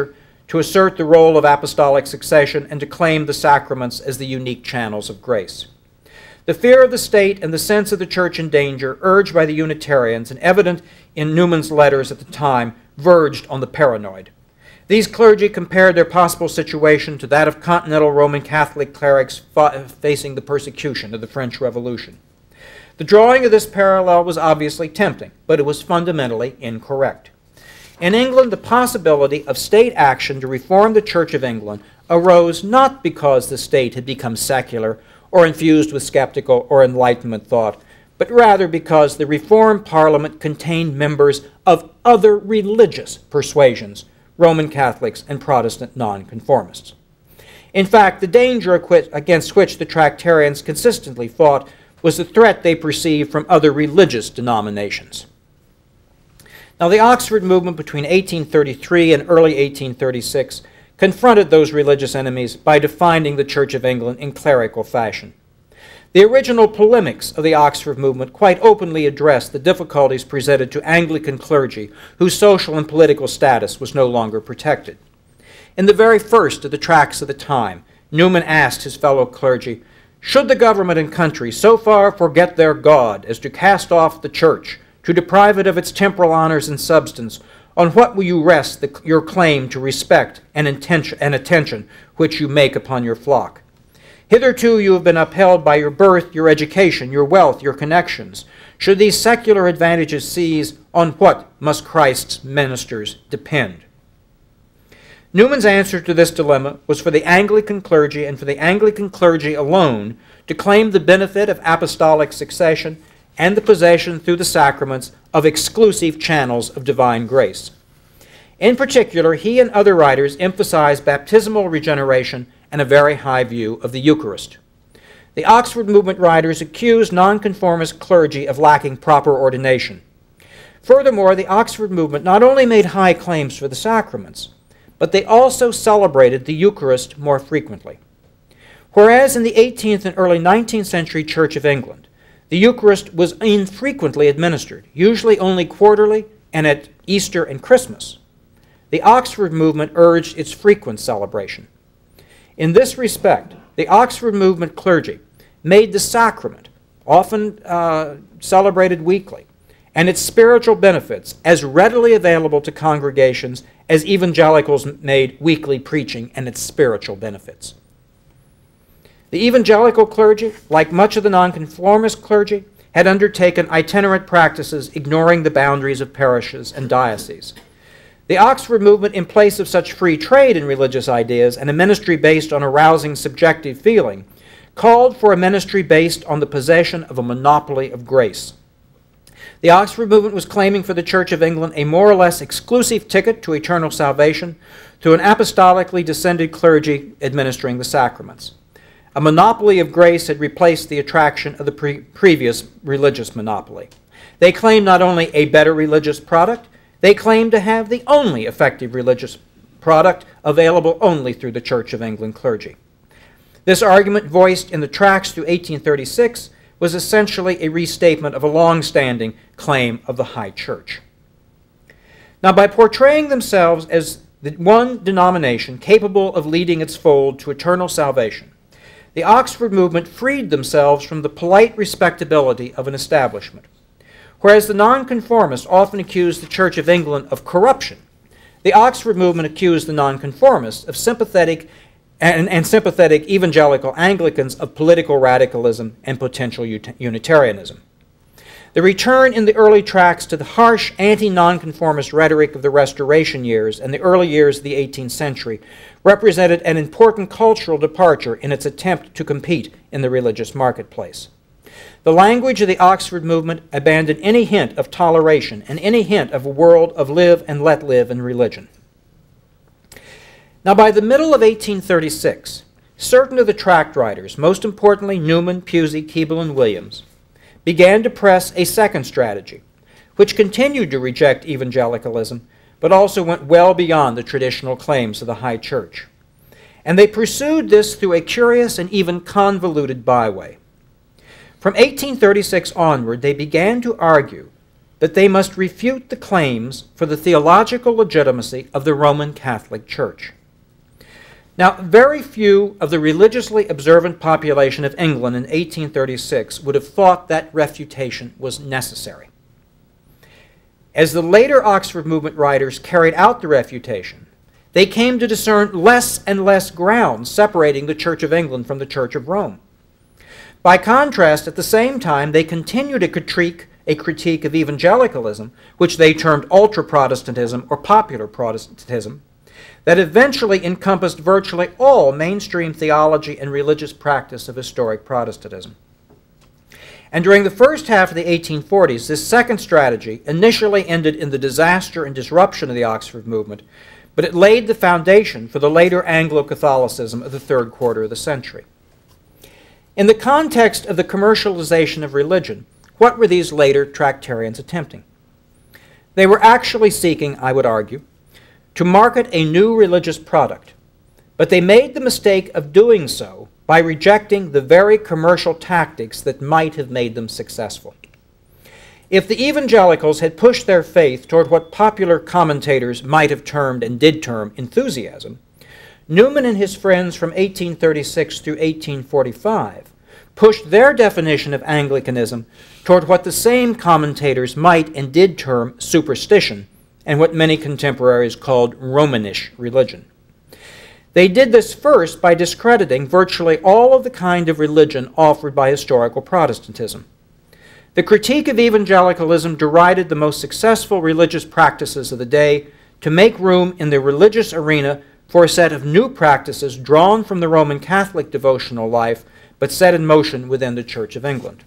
to assert the role of apostolic succession and to claim the sacraments as the unique channels of grace. The fear of the state and the sense of the church in danger, urged by the Unitarians and evident in Newman's letters at the time, verged on the paranoid. These clergy compared their possible situation to that of continental Roman Catholic clerics facing the persecution of the French Revolution. The drawing of this parallel was obviously tempting, but it was fundamentally incorrect. In England, the possibility of state action to reform the Church of England arose not because the state had become secular or infused with skeptical or Enlightenment thought, but rather because the Reformed Parliament contained members of other religious persuasions, Roman Catholics and Protestant nonconformists. In fact, the danger against which the Tractarians consistently fought was the threat they perceived from other religious denominations. Now, the Oxford movement between eighteen thirty-three and early eighteen thirty-six confronted those religious enemies by defining the Church of England in clerical fashion. The original polemics of the Oxford movement quite openly addressed the difficulties presented to Anglican clergy whose social and political status was no longer protected. In the very first of the tracts of the time, Newman asked his fellow clergy, "Should the government and country so far forget their God as to cast off the Church, to deprive it of its temporal honors and substance, on what will you rest the, your claim to respect and, intention, and attention which you make upon your flock? Hitherto you have been upheld by your birth, your education, your wealth, your connections. Should these secular advantages cease, on what must Christ's ministers depend?" Newman's answer to this dilemma was for the Anglican clergy and for the Anglican clergy alone to claim the benefit of apostolic succession and the possession through the sacraments of exclusive channels of divine grace. In particular, he and other writers emphasized baptismal regeneration and a very high view of the Eucharist. The Oxford movement writers accused nonconformist clergy of lacking proper ordination. Furthermore, the Oxford movement not only made high claims for the sacraments, but they also celebrated the Eucharist more frequently. Whereas in the eighteenth and early nineteenth century Church of England, the Eucharist was infrequently administered, usually only quarterly and at Easter and Christmas, the Oxford movement urged its frequent celebration. In this respect, the Oxford movement clergy made the sacrament, often uh, celebrated weekly, and its spiritual benefits as readily available to congregations as evangelicals made weekly preaching and its spiritual benefits. The evangelical clergy, like much of the nonconformist clergy, had undertaken itinerant practices ignoring the boundaries of parishes and dioceses. The Oxford movement, in place of such free trade in religious ideas and a ministry based on arousing subjective feeling, called for a ministry based on the possession of a monopoly of grace. The Oxford movement was claiming for the Church of England a more or less exclusive ticket to eternal salvation through an apostolically descended clergy administering the sacraments. A monopoly of grace had replaced the attraction of the pre previous religious monopoly. They claimed not only a better religious product, they claimed to have the only effective religious product available only through the Church of England clergy. This argument, voiced in the tracts through eighteen thirty-six, was essentially a restatement of a long-standing claim of the High Church. Now, by portraying themselves as the one denomination capable of leading its fold to eternal salvation, the Oxford movement freed themselves from the polite respectability of an establishment. Whereas the nonconformists often accused the Church of England of corruption, the Oxford movement accused the nonconformists of sympathetic and, and sympathetic evangelical Anglicans of political radicalism and potential Unitarianism. The return in the early tracts to the harsh anti-nonconformist rhetoric of the Restoration years and the early years of the eighteenth century represented an important cultural departure in its attempt to compete in the religious marketplace. The language of the Oxford movement abandoned any hint of toleration and any hint of a world of live and let live in religion. Now, by the middle of eighteen thirty-six, certain of the tract writers, most importantly Newman, Pusey, Keble, and Williams, began to press a second strategy, which continued to reject evangelicalism, but also went well beyond the traditional claims of the High Church. And they pursued this through a curious and even convoluted byway. From eighteen thirty-six onward, they began to argue that they must refute the claims for the theological legitimacy of the Roman Catholic Church. Now, very few of the religiously observant population of England in eighteen thirty-six would have thought that refutation was necessary. As the later Oxford movement writers carried out the refutation, they came to discern less and less ground separating the Church of England from the Church of Rome. By contrast, at the same time, they continued a critique, a critique of evangelicalism, which they termed ultra-Protestantism or popular Protestantism, that eventually encompassed virtually all mainstream theology and religious practice of historic Protestantism. And during the first half of the eighteen forties, this second strategy initially ended in the disaster and disruption of the Oxford movement, but it laid the foundation for the later Anglo-Catholicism of the third quarter of the century. In the context of the commercialization of religion, what were these later Tractarians attempting? They were actually seeking, I would argue, to market a new religious product, but they made the mistake of doing so by rejecting the very commercial tactics that might have made them successful. If the evangelicals had pushed their faith toward what popular commentators might have termed and did term enthusiasm, Newman and his friends from eighteen thirty-six through eighteen forty-five pushed their definition of Anglicanism toward what the same commentators might and did term superstition and what many contemporaries called Romanish religion. They did this first by discrediting virtually all of the kind of religion offered by historical Protestantism. The critique of evangelicalism derided the most successful religious practices of the day to make room in the religious arena for a set of new practices drawn from the Roman Catholic devotional life, but set in motion within the Church of England.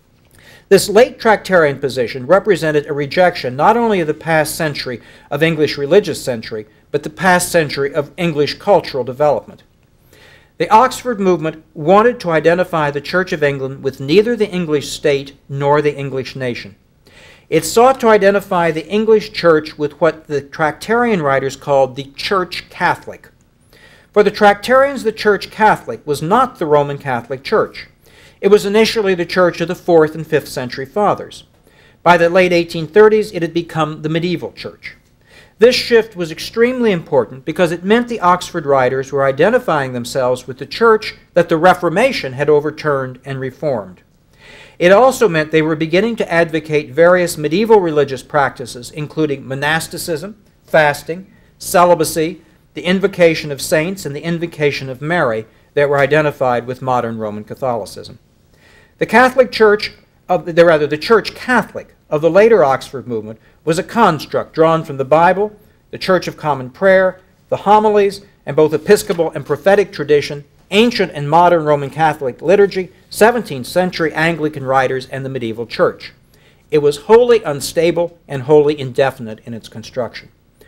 This late Tractarian position represented a rejection not only of the past century of English religious century, but the past century of English cultural development. The Oxford movement wanted to identify the Church of England with neither the English state nor the English nation. It sought to identify the English church with what the Tractarian writers called the Church Catholic. For the Tractarians, the Church Catholic was not the Roman Catholic Church. It was initially the church of the fourth and fifth century fathers. By the late eighteen thirties, it had become the medieval church. This shift was extremely important because it meant the Oxford writers were identifying themselves with the church that the Reformation had overturned and reformed. It also meant they were beginning to advocate various medieval religious practices, including monasticism, fasting, celibacy, the invocation of saints, and the invocation of Mary that were identified with modern Roman Catholicism. The Catholic Church, of the, rather the Church Catholic of the later Oxford movement was a construct drawn from the Bible, the Church of Common Prayer, the homilies, and both Episcopal and prophetic tradition, ancient and modern Roman Catholic liturgy, seventeenth century Anglican writers, and the medieval church. It was wholly unstable and wholly indefinite in its construction.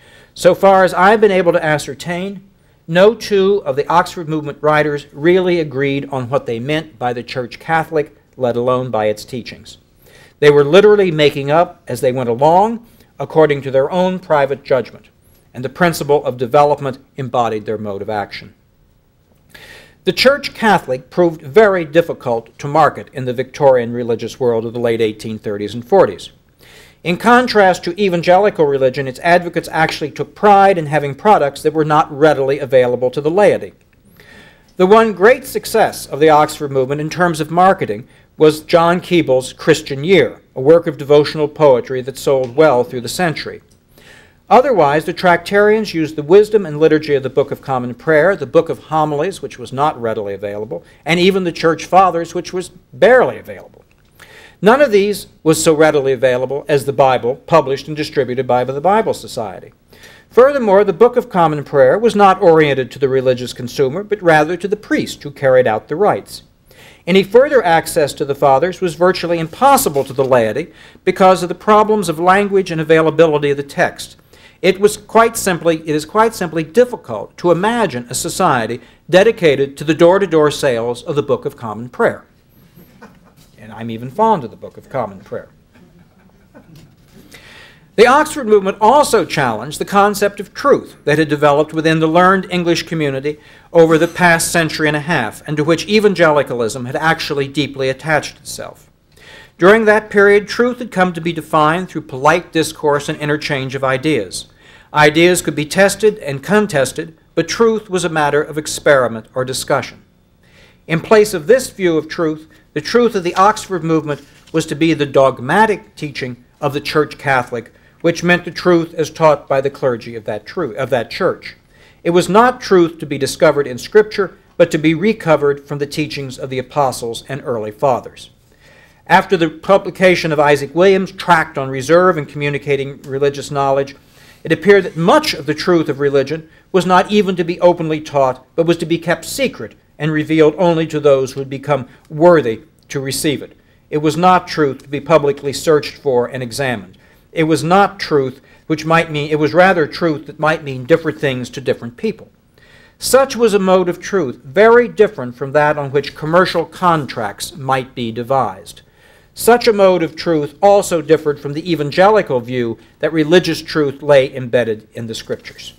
So far as I've been able to ascertain, no two of the Oxford movement writers really agreed on what they meant by the Church Catholic, let alone by its teachings. They were literally making up, as they went along, according to their own private judgment, and the principle of development embodied their mode of action. The Church Catholic proved very difficult to market in the Victorian religious world of the late eighteen thirties and forties. In contrast to evangelical religion, its advocates actually took pride in having products that were not readily available to the laity. The one great success of the Oxford movement in terms of marketing was John Keble's Christian Year, a work of devotional poetry that sold well through the century. Otherwise, the Tractarians used the wisdom and liturgy of the Book of Common Prayer, the Book of Homilies, which was not readily available, and even the Church Fathers, which was barely available. None of these was so readily available as the Bible, published and distributed by the Bible Society. Furthermore, the Book of Common Prayer was not oriented to the religious consumer, but rather to the priest who carried out the rites. Any further access to the Fathers was virtually impossible to the laity because of the problems of language and availability of the text. It was quite simply, it is quite simply difficult to imagine a society dedicated to the door-to-door sales of the Book of Common Prayer. And I'm even fond of the Book of Common Prayer. The Oxford movement also challenged the concept of truth that had developed within the learned English community over the past century and a half, and to which evangelicalism had actually deeply attached itself. During that period, truth had come to be defined through polite discourse and interchange of ideas. Ideas could be tested and contested but truth was a matter of experiment or discussion. In place of this view of truth, the truth of the Oxford movement was to be the dogmatic teaching of the Church Catholic, which meant the truth as taught by the clergy of that, tru- of that church. It was not truth to be discovered in Scripture, but to be recovered from the teachings of the apostles and early fathers. After the publication of Isaac Williams' tract on reserve and communicating religious knowledge, it appeared that much of the truth of religion was not even to be openly taught, but was to be kept secret and revealed only to those who had become worthy to receive it. It was not truth to be publicly searched for and examined. It was not truth which might mean, it was rather truth that might mean different things to different people. Such was a mode of truth, very different from that on which commercial contracts might be devised. Such a mode of truth also differed from the evangelical view that religious truth lay embedded in the Scriptures.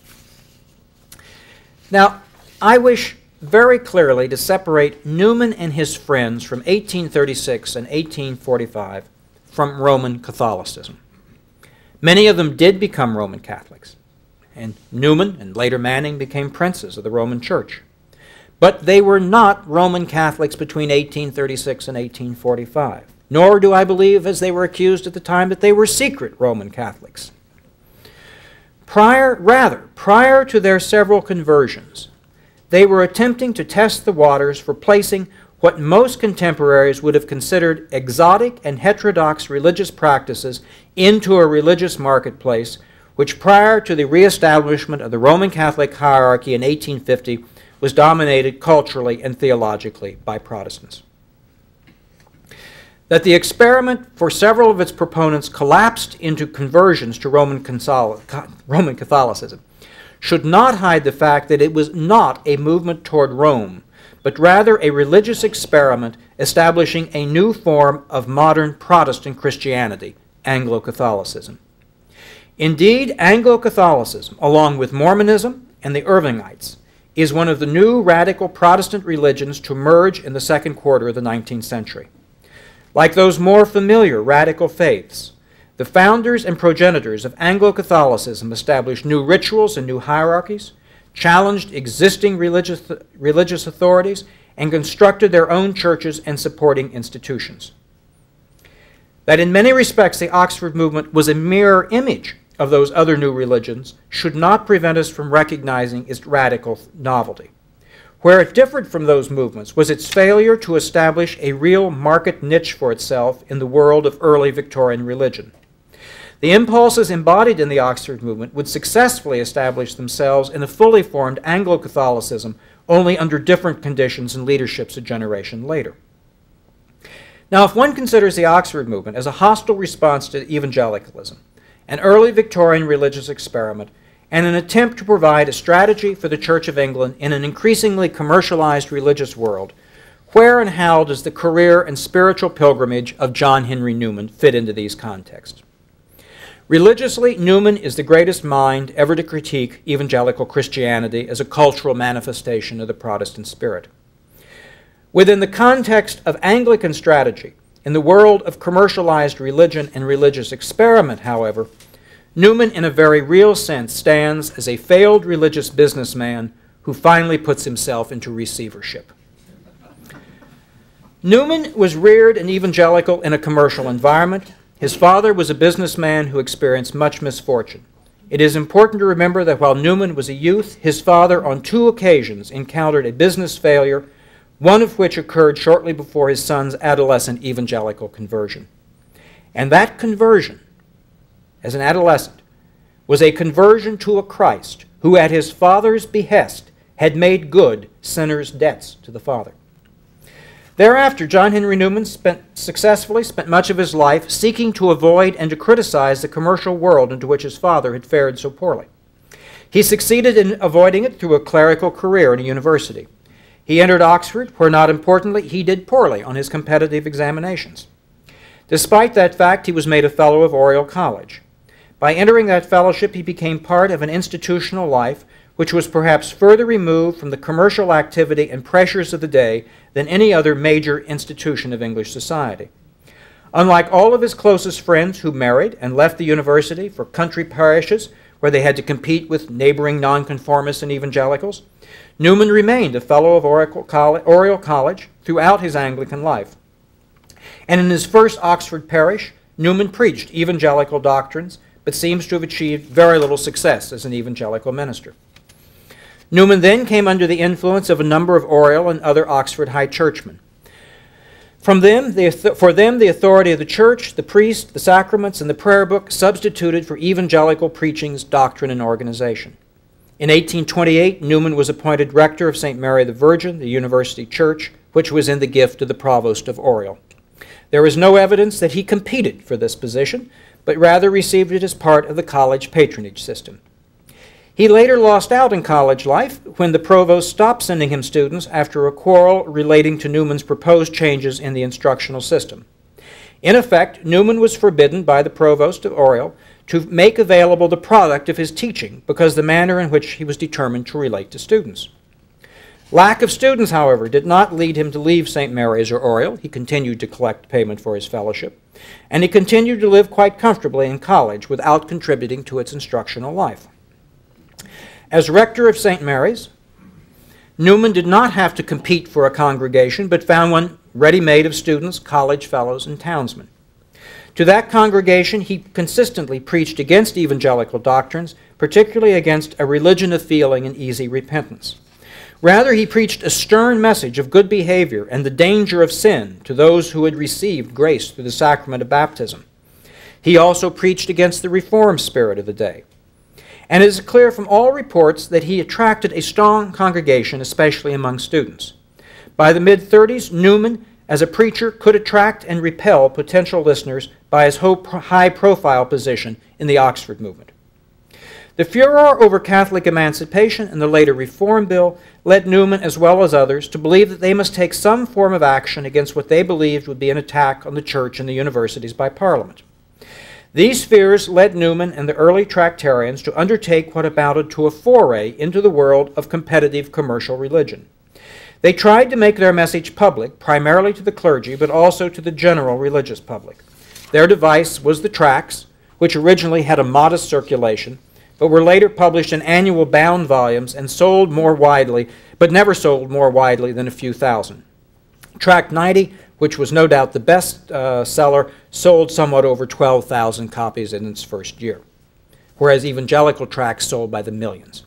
Now, I wish very clearly to separate Newman and his friends from eighteen thirty-six and eighteen forty-five from Roman Catholicism. Many of them did become Roman Catholics, and Newman and later Manning became princes of the Roman Church. But they were not Roman Catholics between eighteen thirty-six and eighteen forty-five, nor do I believe, as they were accused at the time, that they were secret Roman Catholics. Prior, rather, prior to their several conversions, they were attempting to test the waters for placing what most contemporaries would have considered exotic and heterodox religious practices into a religious marketplace, which prior to the reestablishment of the Roman Catholic hierarchy in eighteen fifty was dominated culturally and theologically by Protestants. That the experiment for several of its proponents collapsed into conversions to Roman, consol- Roman Catholicism should not hide the fact that it was not a movement toward Rome, but rather a religious experiment establishing a new form of modern Protestant Christianity, Anglo-Catholicism. Indeed, Anglo-Catholicism, along with Mormonism and the Irvingites, is one of the new radical Protestant religions to emerge in the second quarter of the nineteenth century. Like those more familiar radical faiths, the founders and progenitors of Anglo-Catholicism established new rituals and new hierarchies, challenged existing religious, religious authorities, and constructed their own churches and supporting institutions. That in many respects the Oxford movement was a mirror image of those other new religions should not prevent us from recognizing its radical novelty. Where it differed from those movements was its failure to establish a real market niche for itself in the world of early Victorian religion. The impulses embodied in the Oxford movement would successfully establish themselves in a fully formed Anglo-Catholicism only under different conditions and leaderships a generation later. Now, if one considers the Oxford movement as a hostile response to evangelicalism, an early Victorian religious experiment, and an attempt to provide a strategy for the Church of England in an increasingly commercialized religious world, where and how does the career and spiritual pilgrimage of John Henry Newman fit into these contexts? Religiously, Newman is the greatest mind ever to critique evangelical Christianity as a cultural manifestation of the Protestant spirit. Within the context of Anglican strategy, in the world of commercialized religion and religious experiment, however, Newman in a very real sense stands as a failed religious businessman who finally puts himself into receivership. Newman was reared an evangelical in a commercial environment. His father was a businessman who experienced much misfortune. It is important to remember that while Newman was a youth, his father on two occasions encountered a business failure, one of which occurred shortly before his son's adolescent evangelical conversion. And that conversion, as an adolescent, was a conversion to a Christ who at his father's behest had made good sinners' debts to the Father. Thereafter, John Henry Newman spent, successfully spent much of his life seeking to avoid and to criticize the commercial world into which his father had fared so poorly. He succeeded in avoiding it through a clerical career in a university. He entered Oxford, where, not importantly, he did poorly on his competitive examinations. Despite that fact, he was made a Fellow of Oriel College. By entering that fellowship, he became part of an institutional life which was perhaps further removed from the commercial activity and pressures of the day than any other major institution of English society. Unlike all of his closest friends who married and left the university for country parishes where they had to compete with neighboring nonconformists and evangelicals, Newman remained a fellow of Oriel College throughout his Anglican life. And in his first Oxford parish, Newman preached evangelical doctrines, but seems to have achieved very little success as an evangelical minister. Newman then came under the influence of a number of Oriel and other Oxford high churchmen. From them, the, for them, the authority of the church, the priest, the sacraments, and the prayer book substituted for evangelical preaching's doctrine and organization. In eighteen twenty-eight, Newman was appointed rector of Saint Mary the Virgin, the university church, which was in the gift of the Provost of Oriel. There is no evidence that he competed for this position, but rather received it as part of the college patronage system. He later lost out in college life when the provost stopped sending him students after a quarrel relating to Newman's proposed changes in the instructional system. In effect, Newman was forbidden by the provost of Oriel to make available the product of his teaching because of the manner in which he was determined to relate to students. Lack of students, however, did not lead him to leave Saint Mary's or Oriel. He continued to collect payment for his fellowship, and he continued to live quite comfortably in college without contributing to its instructional life. As rector of Saint Mary's, Newman did not have to compete for a congregation, but found one ready-made of students, college fellows, and townsmen. To that congregation, he consistently preached against evangelical doctrines, particularly against a religion of feeling and easy repentance. Rather, he preached a stern message of good behavior and the danger of sin to those who had received grace through the sacrament of baptism. He also preached against the reform spirit of the day. And it is clear from all reports that he attracted a strong congregation, especially among students. By the mid thirties, Newman, as a preacher, could attract and repel potential listeners by his high-profile position in the Oxford movement. The furor over Catholic emancipation and the later Reform Bill led Newman, as well as others, to believe that they must take some form of action against what they believed would be an attack on the church and the universities by Parliament. These fears led Newman and the early Tractarians to undertake what amounted to a foray into the world of competitive commercial religion. They tried to make their message public, primarily to the clergy, but also to the general religious public. Their device was the tracts, which originally had a modest circulation, but were later published in annual bound volumes and sold more widely, but never sold more widely than a few thousand. Tract ninety, which was no doubt the best uh, seller, sold somewhat over twelve thousand copies in its first year, whereas evangelical tracts sold by the millions.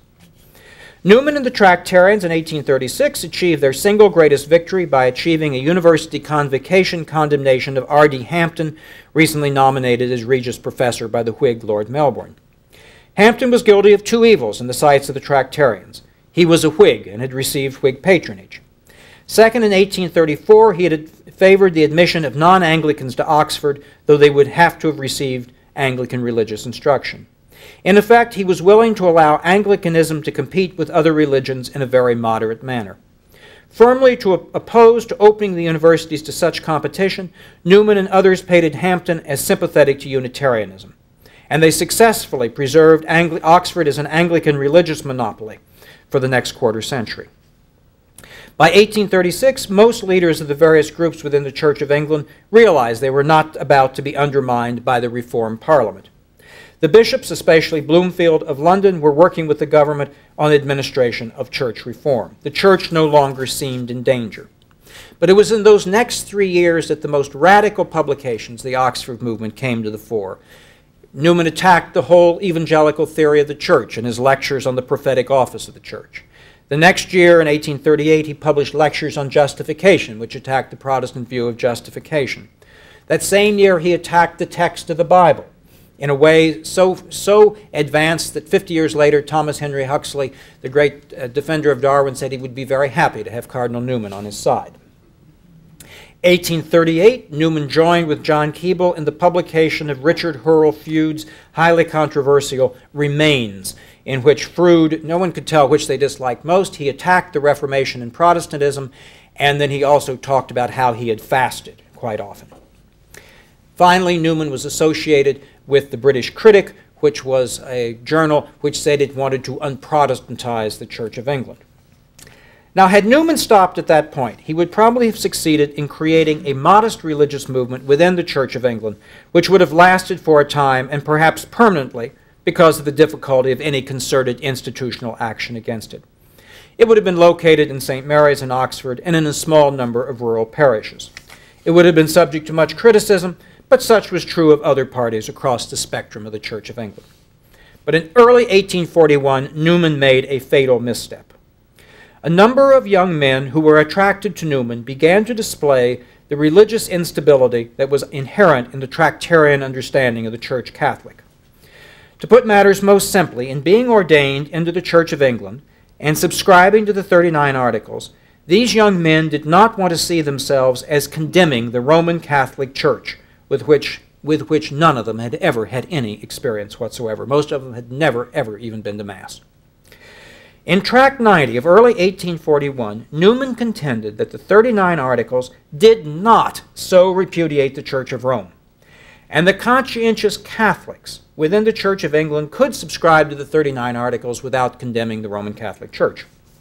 Newman and the Tractarians in eighteen thirty-six achieved their single greatest victory by achieving a university convocation condemnation of R D Hampden, recently nominated as Regius Professor by the Whig Lord Melbourne. Hampden was guilty of two evils in the sights of the Tractarians. He was a Whig and had received Whig patronage. Second, in eighteen thirty-four, he had favored the admission of non-Anglicans to Oxford, though they would have to have received Anglican religious instruction. In effect, he was willing to allow Anglicanism to compete with other religions in a very moderate manner. Firmly to oppose to opening the universities to such competition, Newman and others painted Hampden as sympathetic to Unitarianism, and they successfully preserved Angli- Oxford as an Anglican religious monopoly for the next quarter century. By eighteen thirty-six, most leaders of the various groups within the Church of England realized they were not about to be undermined by the Reformed Parliament. The bishops, especially Bloomfield of London, were working with the government on the administration of church reform. The church no longer seemed in danger. But it was in those next three years that the most radical publications, the Oxford movement, came to the fore. Newman attacked the whole evangelical theory of the church in his lectures on the prophetic office of the church. The next year, in eighteen thirty-eight, he published lectures on justification, which attacked the Protestant view of justification. That same year, he attacked the text of the Bible in a way so, so advanced that fifty years later, Thomas Henry Huxley, the great uh, defender of Darwin, said he would be very happy to have Cardinal Newman on his side. eighteen thirty-eight, Newman joined with John Keble in the publication of Richard Hurrell Froude's highly controversial Remains, in which Froude, no one could tell which they disliked most. He attacked the Reformation and Protestantism, and then he also talked about how he had fasted quite often. Finally, Newman was associated with the British Critic, which was a journal which said it wanted to unprotestantize the Church of England. Now, had Newman stopped at that point, he would probably have succeeded in creating a modest religious movement within the Church of England, which would have lasted for a time and perhaps permanently because of the difficulty of any concerted institutional action against it. It would have been located in Saint Mary's in Oxford and in a small number of rural parishes. It would have been subject to much criticism, but such was true of other parties across the spectrum of the Church of England. But in early eighteen forty-one, Newman made a fatal misstep. A number of young men who were attracted to Newman began to display the religious instability that was inherent in the Tractarian understanding of the Church Catholic. To put matters most simply, in being ordained into the Church of England and subscribing to the thirty-nine Articles, these young men did not want to see themselves as condemning the Roman Catholic Church, with which, with which none of them had ever had any experience whatsoever. Most of them had never, ever even been to Mass. In Tract ninety of early eighteen forty-one, Newman contended that the thirty-nine Articles did not so repudiate the Church of Rome, and the conscientious Catholics within the Church of England could subscribe to the thirty-nine Articles without condemning the Roman Catholic Church.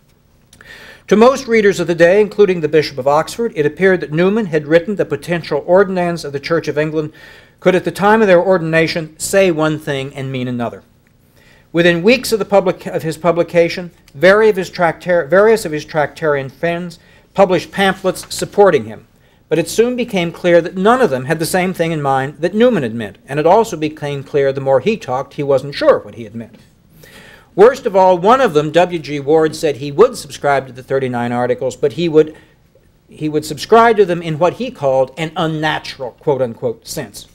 To most readers of the day, including the Bishop of Oxford, it appeared that Newman had written that potential ordinands of the Church of England could, at the time of their ordination, say one thing and mean another. Within weeks of, the public, of his publication, various of his, tractar, various of his Tractarian friends published pamphlets supporting him, but it soon became clear that none of them had the same thing in mind that Newman had meant, and it also became clear the more he talked, he wasn't sure what he had meant. Worst of all, one of them, W G Ward, said he would subscribe to the thirty-nine Articles, but he would, he would subscribe to them in what he called an unnatural, quote-unquote, sense.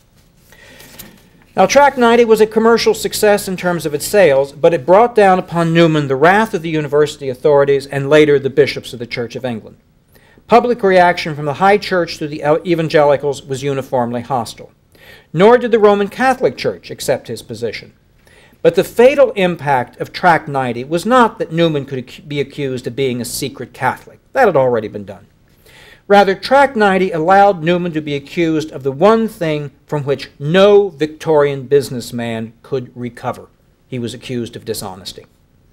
Now, Tract ninety was a commercial success in terms of its sales, but it brought down upon Newman the wrath of the university authorities and later the bishops of the Church of England. Public reaction from the High Church to the evangelicals was uniformly hostile. Nor did the Roman Catholic Church accept his position. But the fatal impact of Tract ninety was not that Newman could be accused of being a secret Catholic. That had already been done. Rather, Tract ninety allowed Newman to be accused of the one thing from which no Victorian businessman could recover. He was accused of dishonesty.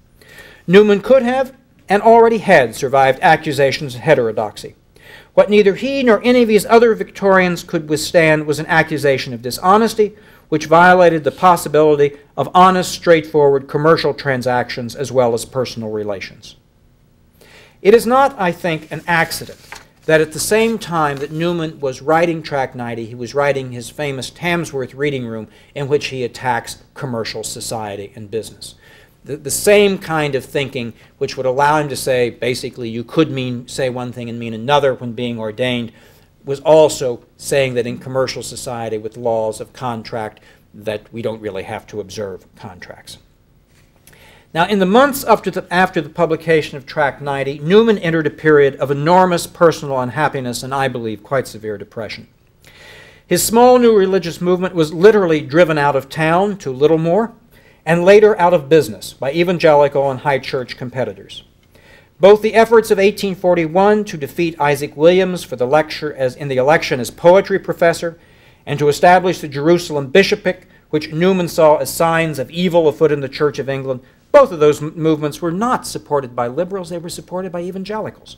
Newman could have, and already had, survived accusations of heterodoxy. What neither he nor any of his other Victorians could withstand was an accusation of dishonesty, which violated the possibility of honest, straightforward commercial transactions as well as personal relations. It is not, I think, an accident that at the same time that Newman was writing Tract ninety, he was writing his famous Tamsworth Reading Room, in which he attacks commercial society and business. The, the same kind of thinking which would allow him to say, basically, you could mean say one thing and mean another when being ordained, was also saying that in commercial society with laws of contract that we don't really have to observe contracts. Now, in the months after the, after the publication of Tract ninety, Newman entered a period of enormous personal unhappiness and, I believe, quite severe depression. His small new religious movement was literally driven out of town to Littlemore, and later out of business by evangelical and high church competitors. Both the efforts of eighteen forty-one to defeat Isaac Williams for the lecture as in the election as poetry professor, and to establish the Jerusalem bishopric, which Newman saw as signs of evil afoot in the Church of England, both of those movements were not supported by liberals, they were supported by evangelicals.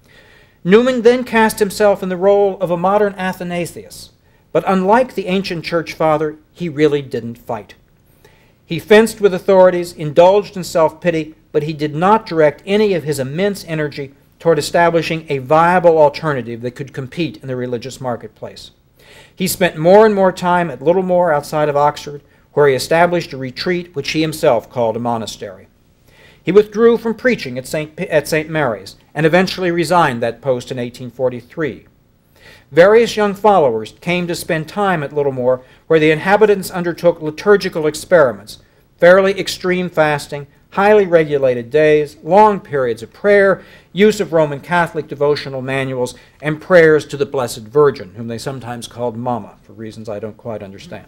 Newman then cast himself in the role of a modern Athanasius, but unlike the ancient church father, he really didn't fight. He fenced with authorities, indulged in self-pity, but he did not direct any of his immense energy toward establishing a viable alternative that could compete in the religious marketplace. He spent more and more time at Littlemore outside of Oxford, where he established a retreat which he himself called a monastery. He withdrew from preaching at Saint at Saint Mary's and eventually resigned that post in eighteen forty-three. Various young followers came to spend time at Littlemore, where the inhabitants undertook liturgical experiments, fairly extreme fasting, highly regulated days, long periods of prayer, use of Roman Catholic devotional manuals, and prayers to the Blessed Virgin, whom they sometimes called Mama, for reasons I don't quite understand.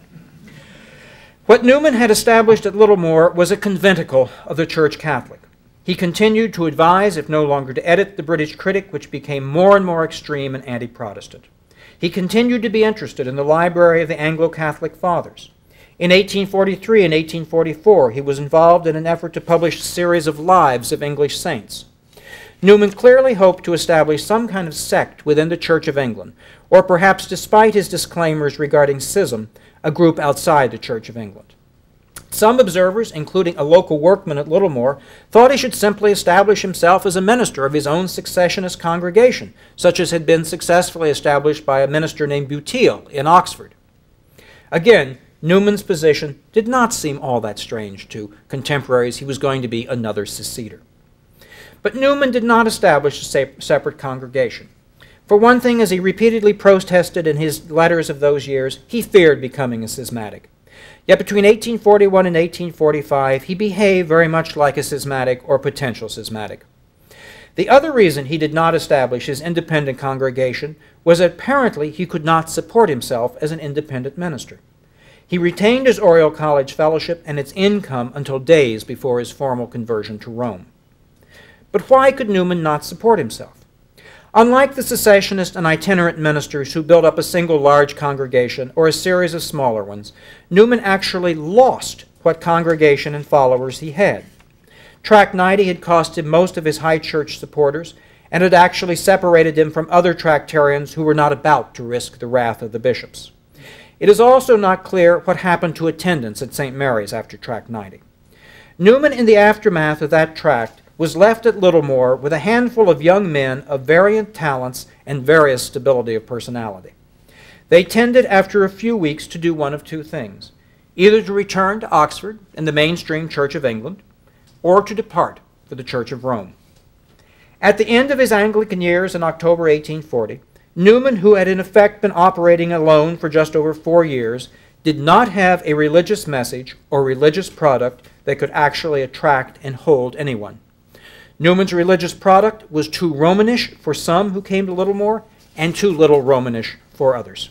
What Newman had established at Littlemore was a conventicle of the Church Catholic. He continued to advise, if no longer to edit, the British Critic, which became more and more extreme and anti-Protestant. He continued to be interested in the library of the Anglo-Catholic Fathers. In eighteen forty-three and eighteen forty-four, he was involved in an effort to publish a series of lives of English saints. Newman clearly hoped to establish some kind of sect within the Church of England, or perhaps, despite his disclaimers regarding schism, a group outside the Church of England. Some observers, including a local workman at Littlemore, thought he should simply establish himself as a minister of his own successionist congregation, such as had been successfully established by a minister named Buteel in Oxford. Again, Newman's position did not seem all that strange to contemporaries. He was going to be another seceder. But Newman did not establish a separate congregation. For one thing, as he repeatedly protested in his letters of those years, he feared becoming a schismatic. Yet between eighteen forty-one and eighteen forty-five, he behaved very much like a schismatic or potential schismatic. The other reason he did not establish his independent congregation was that apparently he could not support himself as an independent minister. He retained his Oriel College fellowship and its income until days before his formal conversion to Rome. But why could Newman not support himself? Unlike the cessationist and itinerant ministers who built up a single large congregation or a series of smaller ones, Newman actually lost what congregation and followers he had. Tract ninety had cost him most of his high church supporters and had actually separated him from other Tractarians who were not about to risk the wrath of the bishops. It is also not clear what happened to attendance at Saint Mary's after Tract ninety. Newman, in the aftermath of that tract, was left at Littlemore with a handful of young men of variant talents and various stability of personality. They tended, after a few weeks, to do one of two things: either to return to Oxford and the mainstream Church of England, or to depart for the Church of Rome. At the end of his Anglican years in October eighteen forty, Newman, who had in effect been operating alone for just over four years, did not have a religious message or religious product that could actually attract and hold anyone. Newman's religious product was too Romanish for some who came to Littlemore and too little Romanish for others.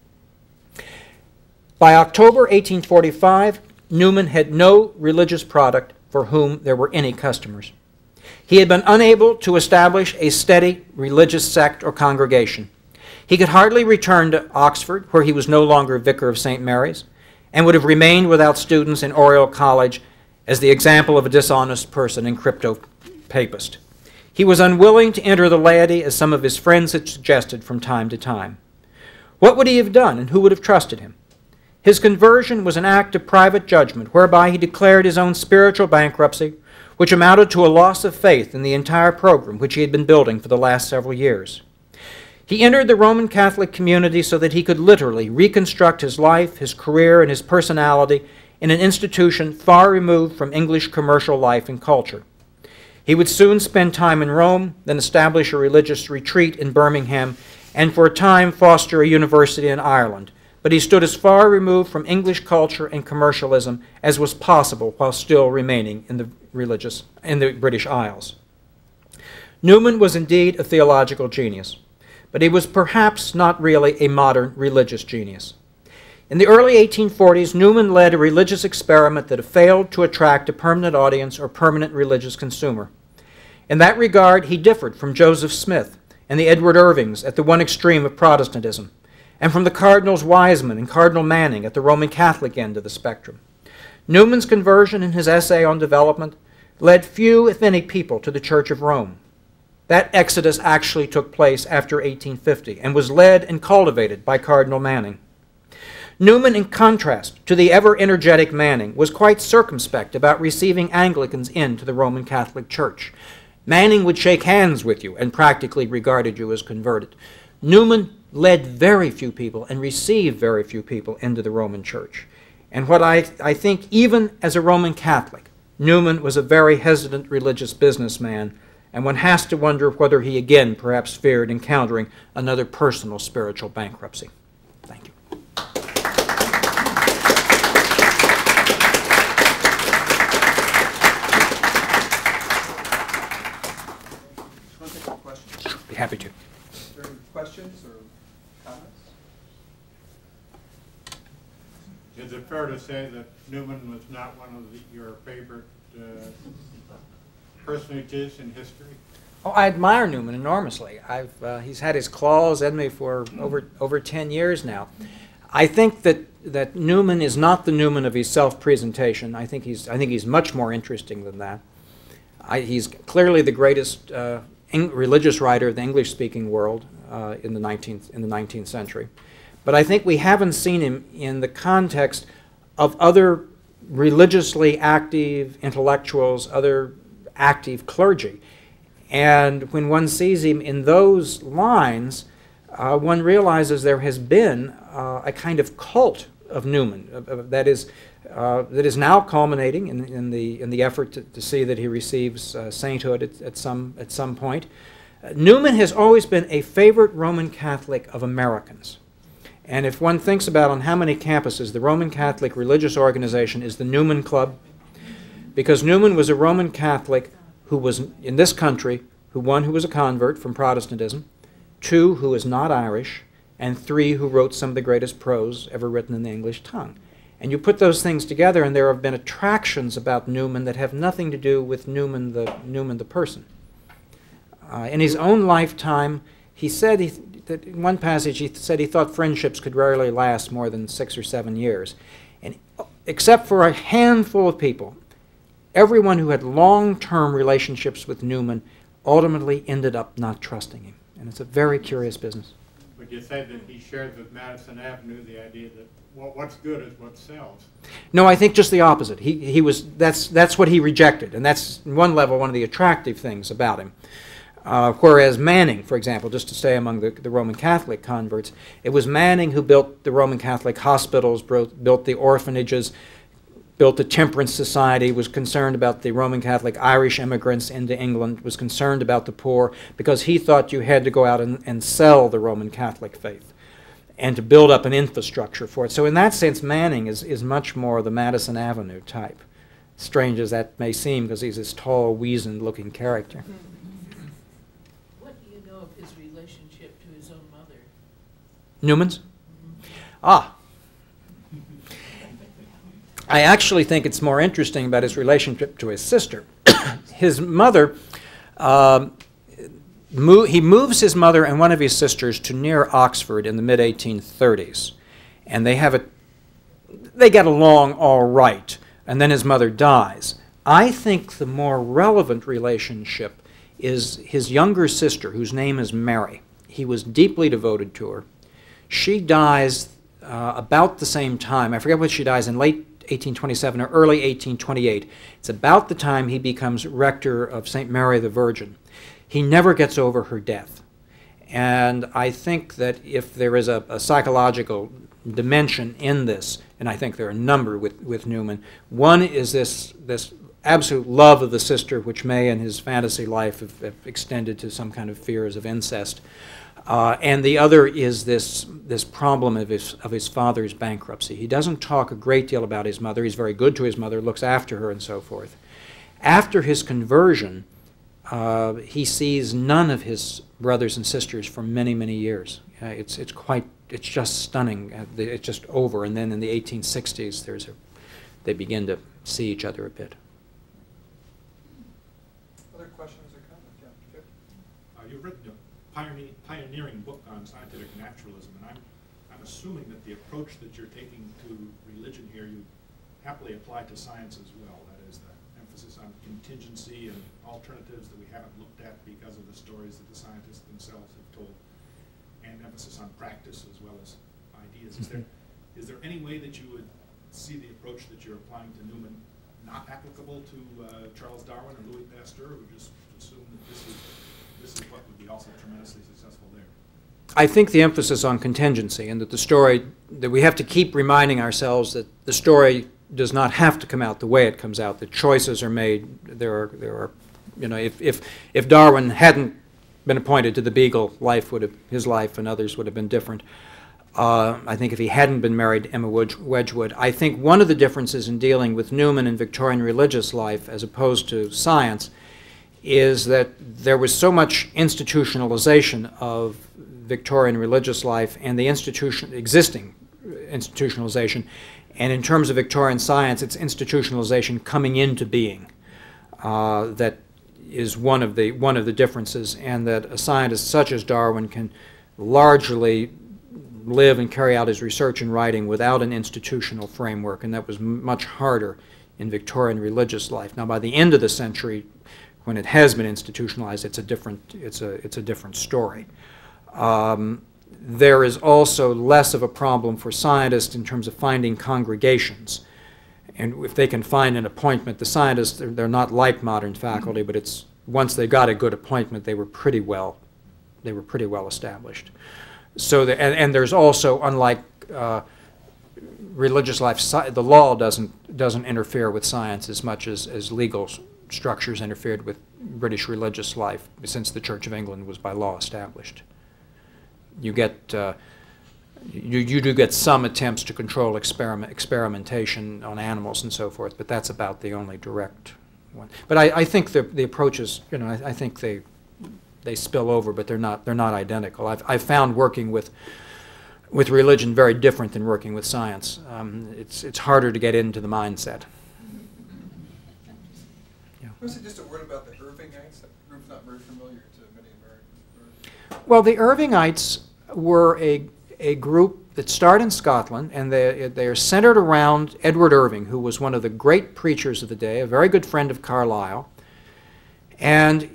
By October eighteen forty-five, Newman had no religious product for whom there were any customers. He had been unable to establish a steady religious sect or congregation. He could hardly return to Oxford, where he was no longer vicar of Saint Mary's, and would have remained without students in Oriel College as the example of a dishonest person and crypto-papist. He was unwilling to enter the laity, as some of his friends had suggested from time to time. What would he have done, and who would have trusted him? His conversion was an act of private judgment, whereby he declared his own spiritual bankruptcy, which amounted to a loss of faith in the entire program which he had been building for the last several years. He entered the Roman Catholic community so that he could literally reconstruct his life, his career, and his personality in an institution far removed from English commercial life and culture. He would soon spend time in Rome, then establish a religious retreat in Birmingham, and for a time foster a university in Ireland. But he stood as far removed from English culture and commercialism as was possible while still remaining in the religious, in the British Isles. Newman was indeed a theological genius, but he was perhaps not really a modern religious genius. In the early eighteen forties, Newman led a religious experiment that failed to attract a permanent audience or permanent religious consumer. In that regard, he differed from Joseph Smith and the Edward Irvings at the one extreme of Protestantism, and from the Cardinals Wiseman and Cardinal Manning at the Roman Catholic end of the spectrum. Newman's conversion in his essay on development led few, if any, people to the Church of Rome. That exodus actually took place after eighteen fifty and was led and cultivated by Cardinal Manning. Newman, in contrast to the ever-energetic Manning, was quite circumspect about receiving Anglicans into the Roman Catholic Church. Manning would shake hands with you and practically regarded you as converted. Newman led very few people and received very few people into the Roman Church. And what I, I think, even as a Roman Catholic, Newman was a very hesitant religious businessman, and one has to wonder whether he again perhaps feared encountering another personal spiritual bankruptcy. Thank you. Sure, be happy to. Are there any questions or comments? Is it fair to say that Newman was not one of the, your favorite uh, personages in history? Oh, I admire Newman enormously. I've, uh, he's had his claws in me for over, over ten years now. I think that, that Newman is not the Newman of his self-presentation. I think he's, I think he's much more interesting than that. I, he's clearly the greatest uh, religious writer of the English-speaking world uh, in the nineteenth in the nineteenth century. But I think we haven't seen him in the context of other religiously active intellectuals, other active clergy. And when one sees him in those lines, uh, one realizes there has been uh, a kind of cult of Newman uh, uh, that is uh, that is now culminating in, in the in the effort to, to see that he receives uh, sainthood at, at some at some point. Uh, Newman has always been a favorite Roman Catholic of Americans. And if one thinks about on how many campuses the Roman Catholic religious organization is the Newman Club, because Newman was a Roman Catholic who was in this country, who one who was a convert from Protestantism, two who is not Irish, and three who wrote some of the greatest prose ever written in the English tongue. And you put those things together, and there have been attractions about Newman that have nothing to do with Newman the Newman the person. Uh, in his own lifetime, he said he, that in one passage he said he thought friendships could rarely last more than six or seven years, and except for a handful of people, everyone who had long-term relationships with Newman ultimately ended up not trusting him. And it's a very curious business. But you said that he shared with Madison Avenue the idea that what, what's good is what sells. No, I think just the opposite. He, he was, that's, that's what he rejected, and that's, on one level, one of the attractive things about him. Uh, whereas Manning, for example, just to stay among the, the Roman Catholic converts, it was Manning who built the Roman Catholic hospitals, built, built the orphanages, built the temperance society, was concerned about the Roman Catholic Irish immigrants into England, was concerned about the poor, because he thought you had to go out and, and sell the Roman Catholic faith and to build up an infrastructure for it. So in that sense, Manning is, is much more the Madison Avenue type, strange as that may seem, because he's this tall, weazened-looking character. What do you know of his relationship to his own mother? Newman's? Mm-hmm. Ah. I actually think it's more interesting about his relationship to his sister. His mother, um, mo he moves his mother and one of his sisters to near Oxford in the mid eighteen thirties. And they have a, they get along all right. And then his mother dies. I think the more relevant relationship is his younger sister, whose name is Mary. He was deeply devoted to her. She dies uh, about the same time. I forget when she dies, in late eighteen twenty-seven or early eighteen twenty-eight. It's about the time he becomes rector of Saint Mary the Virgin. He never gets over her death. And I think that if there is a, a psychological dimension in this, and I think there are a number with, with Newman, one is this, this absolute love of the sister, which may in his fantasy life have, have extended to some kind of fears of incest. Uh, and the other is this, this problem of his, of his father's bankruptcy. He doesn't talk a great deal about his mother. He's very good to his mother, looks after her, and so forth. After his conversion, uh, he sees none of his brothers and sisters for many, many years. Uh, it's, it's quite, it's just stunning. Uh, it's just over. And then in the eighteen sixties, there's a, they begin to see each other a bit. Other questions or comments? Yeah. Uh, you've written a pioneer, pioneering book on scientific naturalism, and I'm, I'm assuming that the approach that you're taking to religion here, you happily apply to science as well. That is the emphasis on contingency and alternatives that we haven't looked at because of the stories that the scientists themselves have told, and emphasis on practice as well as ideas. Is there, is there any way that you would see the approach that you're applying to Newman not applicable to uh, Charles Darwin or Louis Pasteur, or just assume that this is, this is what would be also tremendously successful there? I think the emphasis on contingency, and that the story, that we have to keep reminding ourselves that the story does not have to come out the way it comes out. The choices are made. There are, there are, you know, if, if, if Darwin hadn't been appointed to the Beagle, life would have, his life and others would have been different. Uh, I think if he hadn't been married to Emma Wedgwood, I think one of the differences in dealing with Newman in Victorian religious life as opposed to science is that there was so much institutionalization of Victorian religious life and the institution, existing institutionalization, and in terms of Victorian science, it's institutionalization coming into being uh, that is one of the one of the differences, and that a scientist such as Darwin can largely live and carry out his research and writing without an institutional framework, and that was m much harder in Victorian religious life. Now, by the end of the century, when it has been institutionalized, it's a different it's a it's a different story. Um, there is also less of a problem for scientists in terms of finding congregations. And if they can find an appointment, the scientists, they're, they're not like modern faculty, but it's, once they got a good appointment, they were pretty well, they were pretty well established. So, the, and, and there's also, unlike uh, religious life, the law doesn't, doesn't interfere with science as much as, as legal structures interfered with British religious life, since the Church of England was by law established. You get, uh, you, you do get some attempts to control experiment, experimentation on animals and so forth, but that's about the only direct one. But I, I think the, the approaches, you know, I, I think they, they spill over, but they're not, they're not identical. I've, I've found working with, with religion very different than working with science. Um, it's, it's harder to get into the mindset. Yeah. Was it just a word about the Irvingites? That group's not very familiar to many Americans. Well, the Irvingites were a, a group that started in Scotland, and they, they are centered around Edward Irving, who was one of the great preachers of the day, a very good friend of Carlyle. And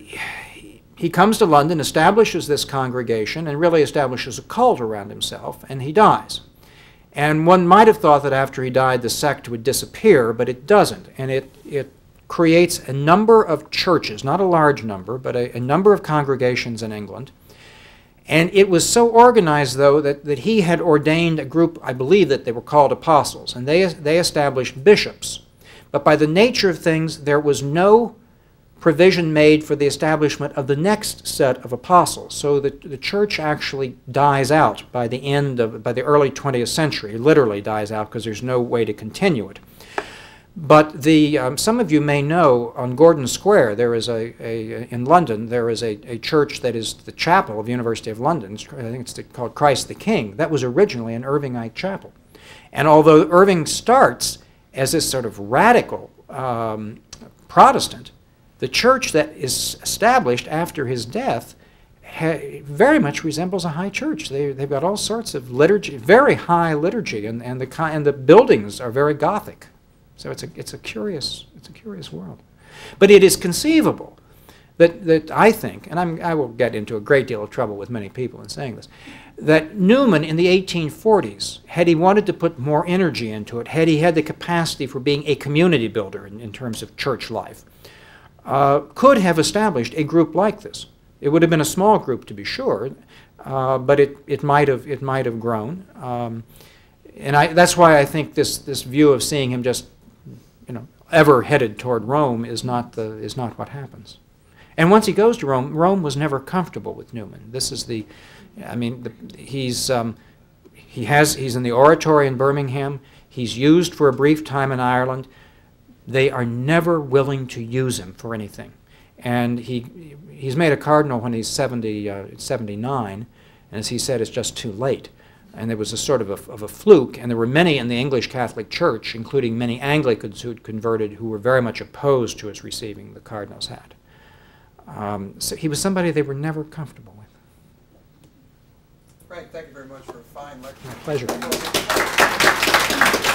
he comes to London, establishes this congregation, and really establishes a cult around himself, and he dies. And one might have thought that after he died the sect would disappear, but it doesn't. And it, it creates a number of churches, not a large number, but a, a number of congregations in England. And it was so organized, though, that, that he had ordained a group, I believe that they were called apostles, and they, they established bishops. But by the nature of things, there was no provision made for the establishment of the next set of apostles. So the, the church actually dies out by the end of, by the early twentieth century. It literally dies out because there's no way to continue it. But the, um, some of you may know on Gordon Square, there is a, a in London, there is a, a church that is the chapel of the University of London. I think it's the, called Christ the King. That was originally an Irvingite chapel. And although Irving starts as this sort of radical um, Protestant, the church that is established after his death ha very much resembles a high church. They, they've got all sorts of liturgy, very high liturgy, and, and, the, and the buildings are very Gothic. So it's a, it's a curious, it's a curious world. But it is conceivable that, that I think, and I'm, I will get into a great deal of trouble with many people in saying this, that Newman in the eighteen forties, had he wanted to put more energy into it, had he had the capacity for being a community builder in, in terms of church life, uh, could have established a group like this. It would have been a small group, to be sure, uh, but it, it, might have, it might have grown. Um, and I, that's why I think this, this view of seeing him just you know, ever headed toward Rome is not, the, is not what happens. And once he goes to Rome, Rome was never comfortable with Newman. This is the, I mean, the, he's, um, he has, he's in the oratory in Birmingham. He's used for a brief time in Ireland. They are never willing to use him for anything. And he, he's made a cardinal when he's seventy, uh, seventy-nine, and as he said, it's just too late. And there was a sort of a, of a fluke, and there were many in the English Catholic Church, including many Anglicans who had converted, who were very much opposed to his receiving the cardinal's hat. Um, so he was somebody they were never comfortable with. Frank, thank you very much for a fine lecture. My pleasure.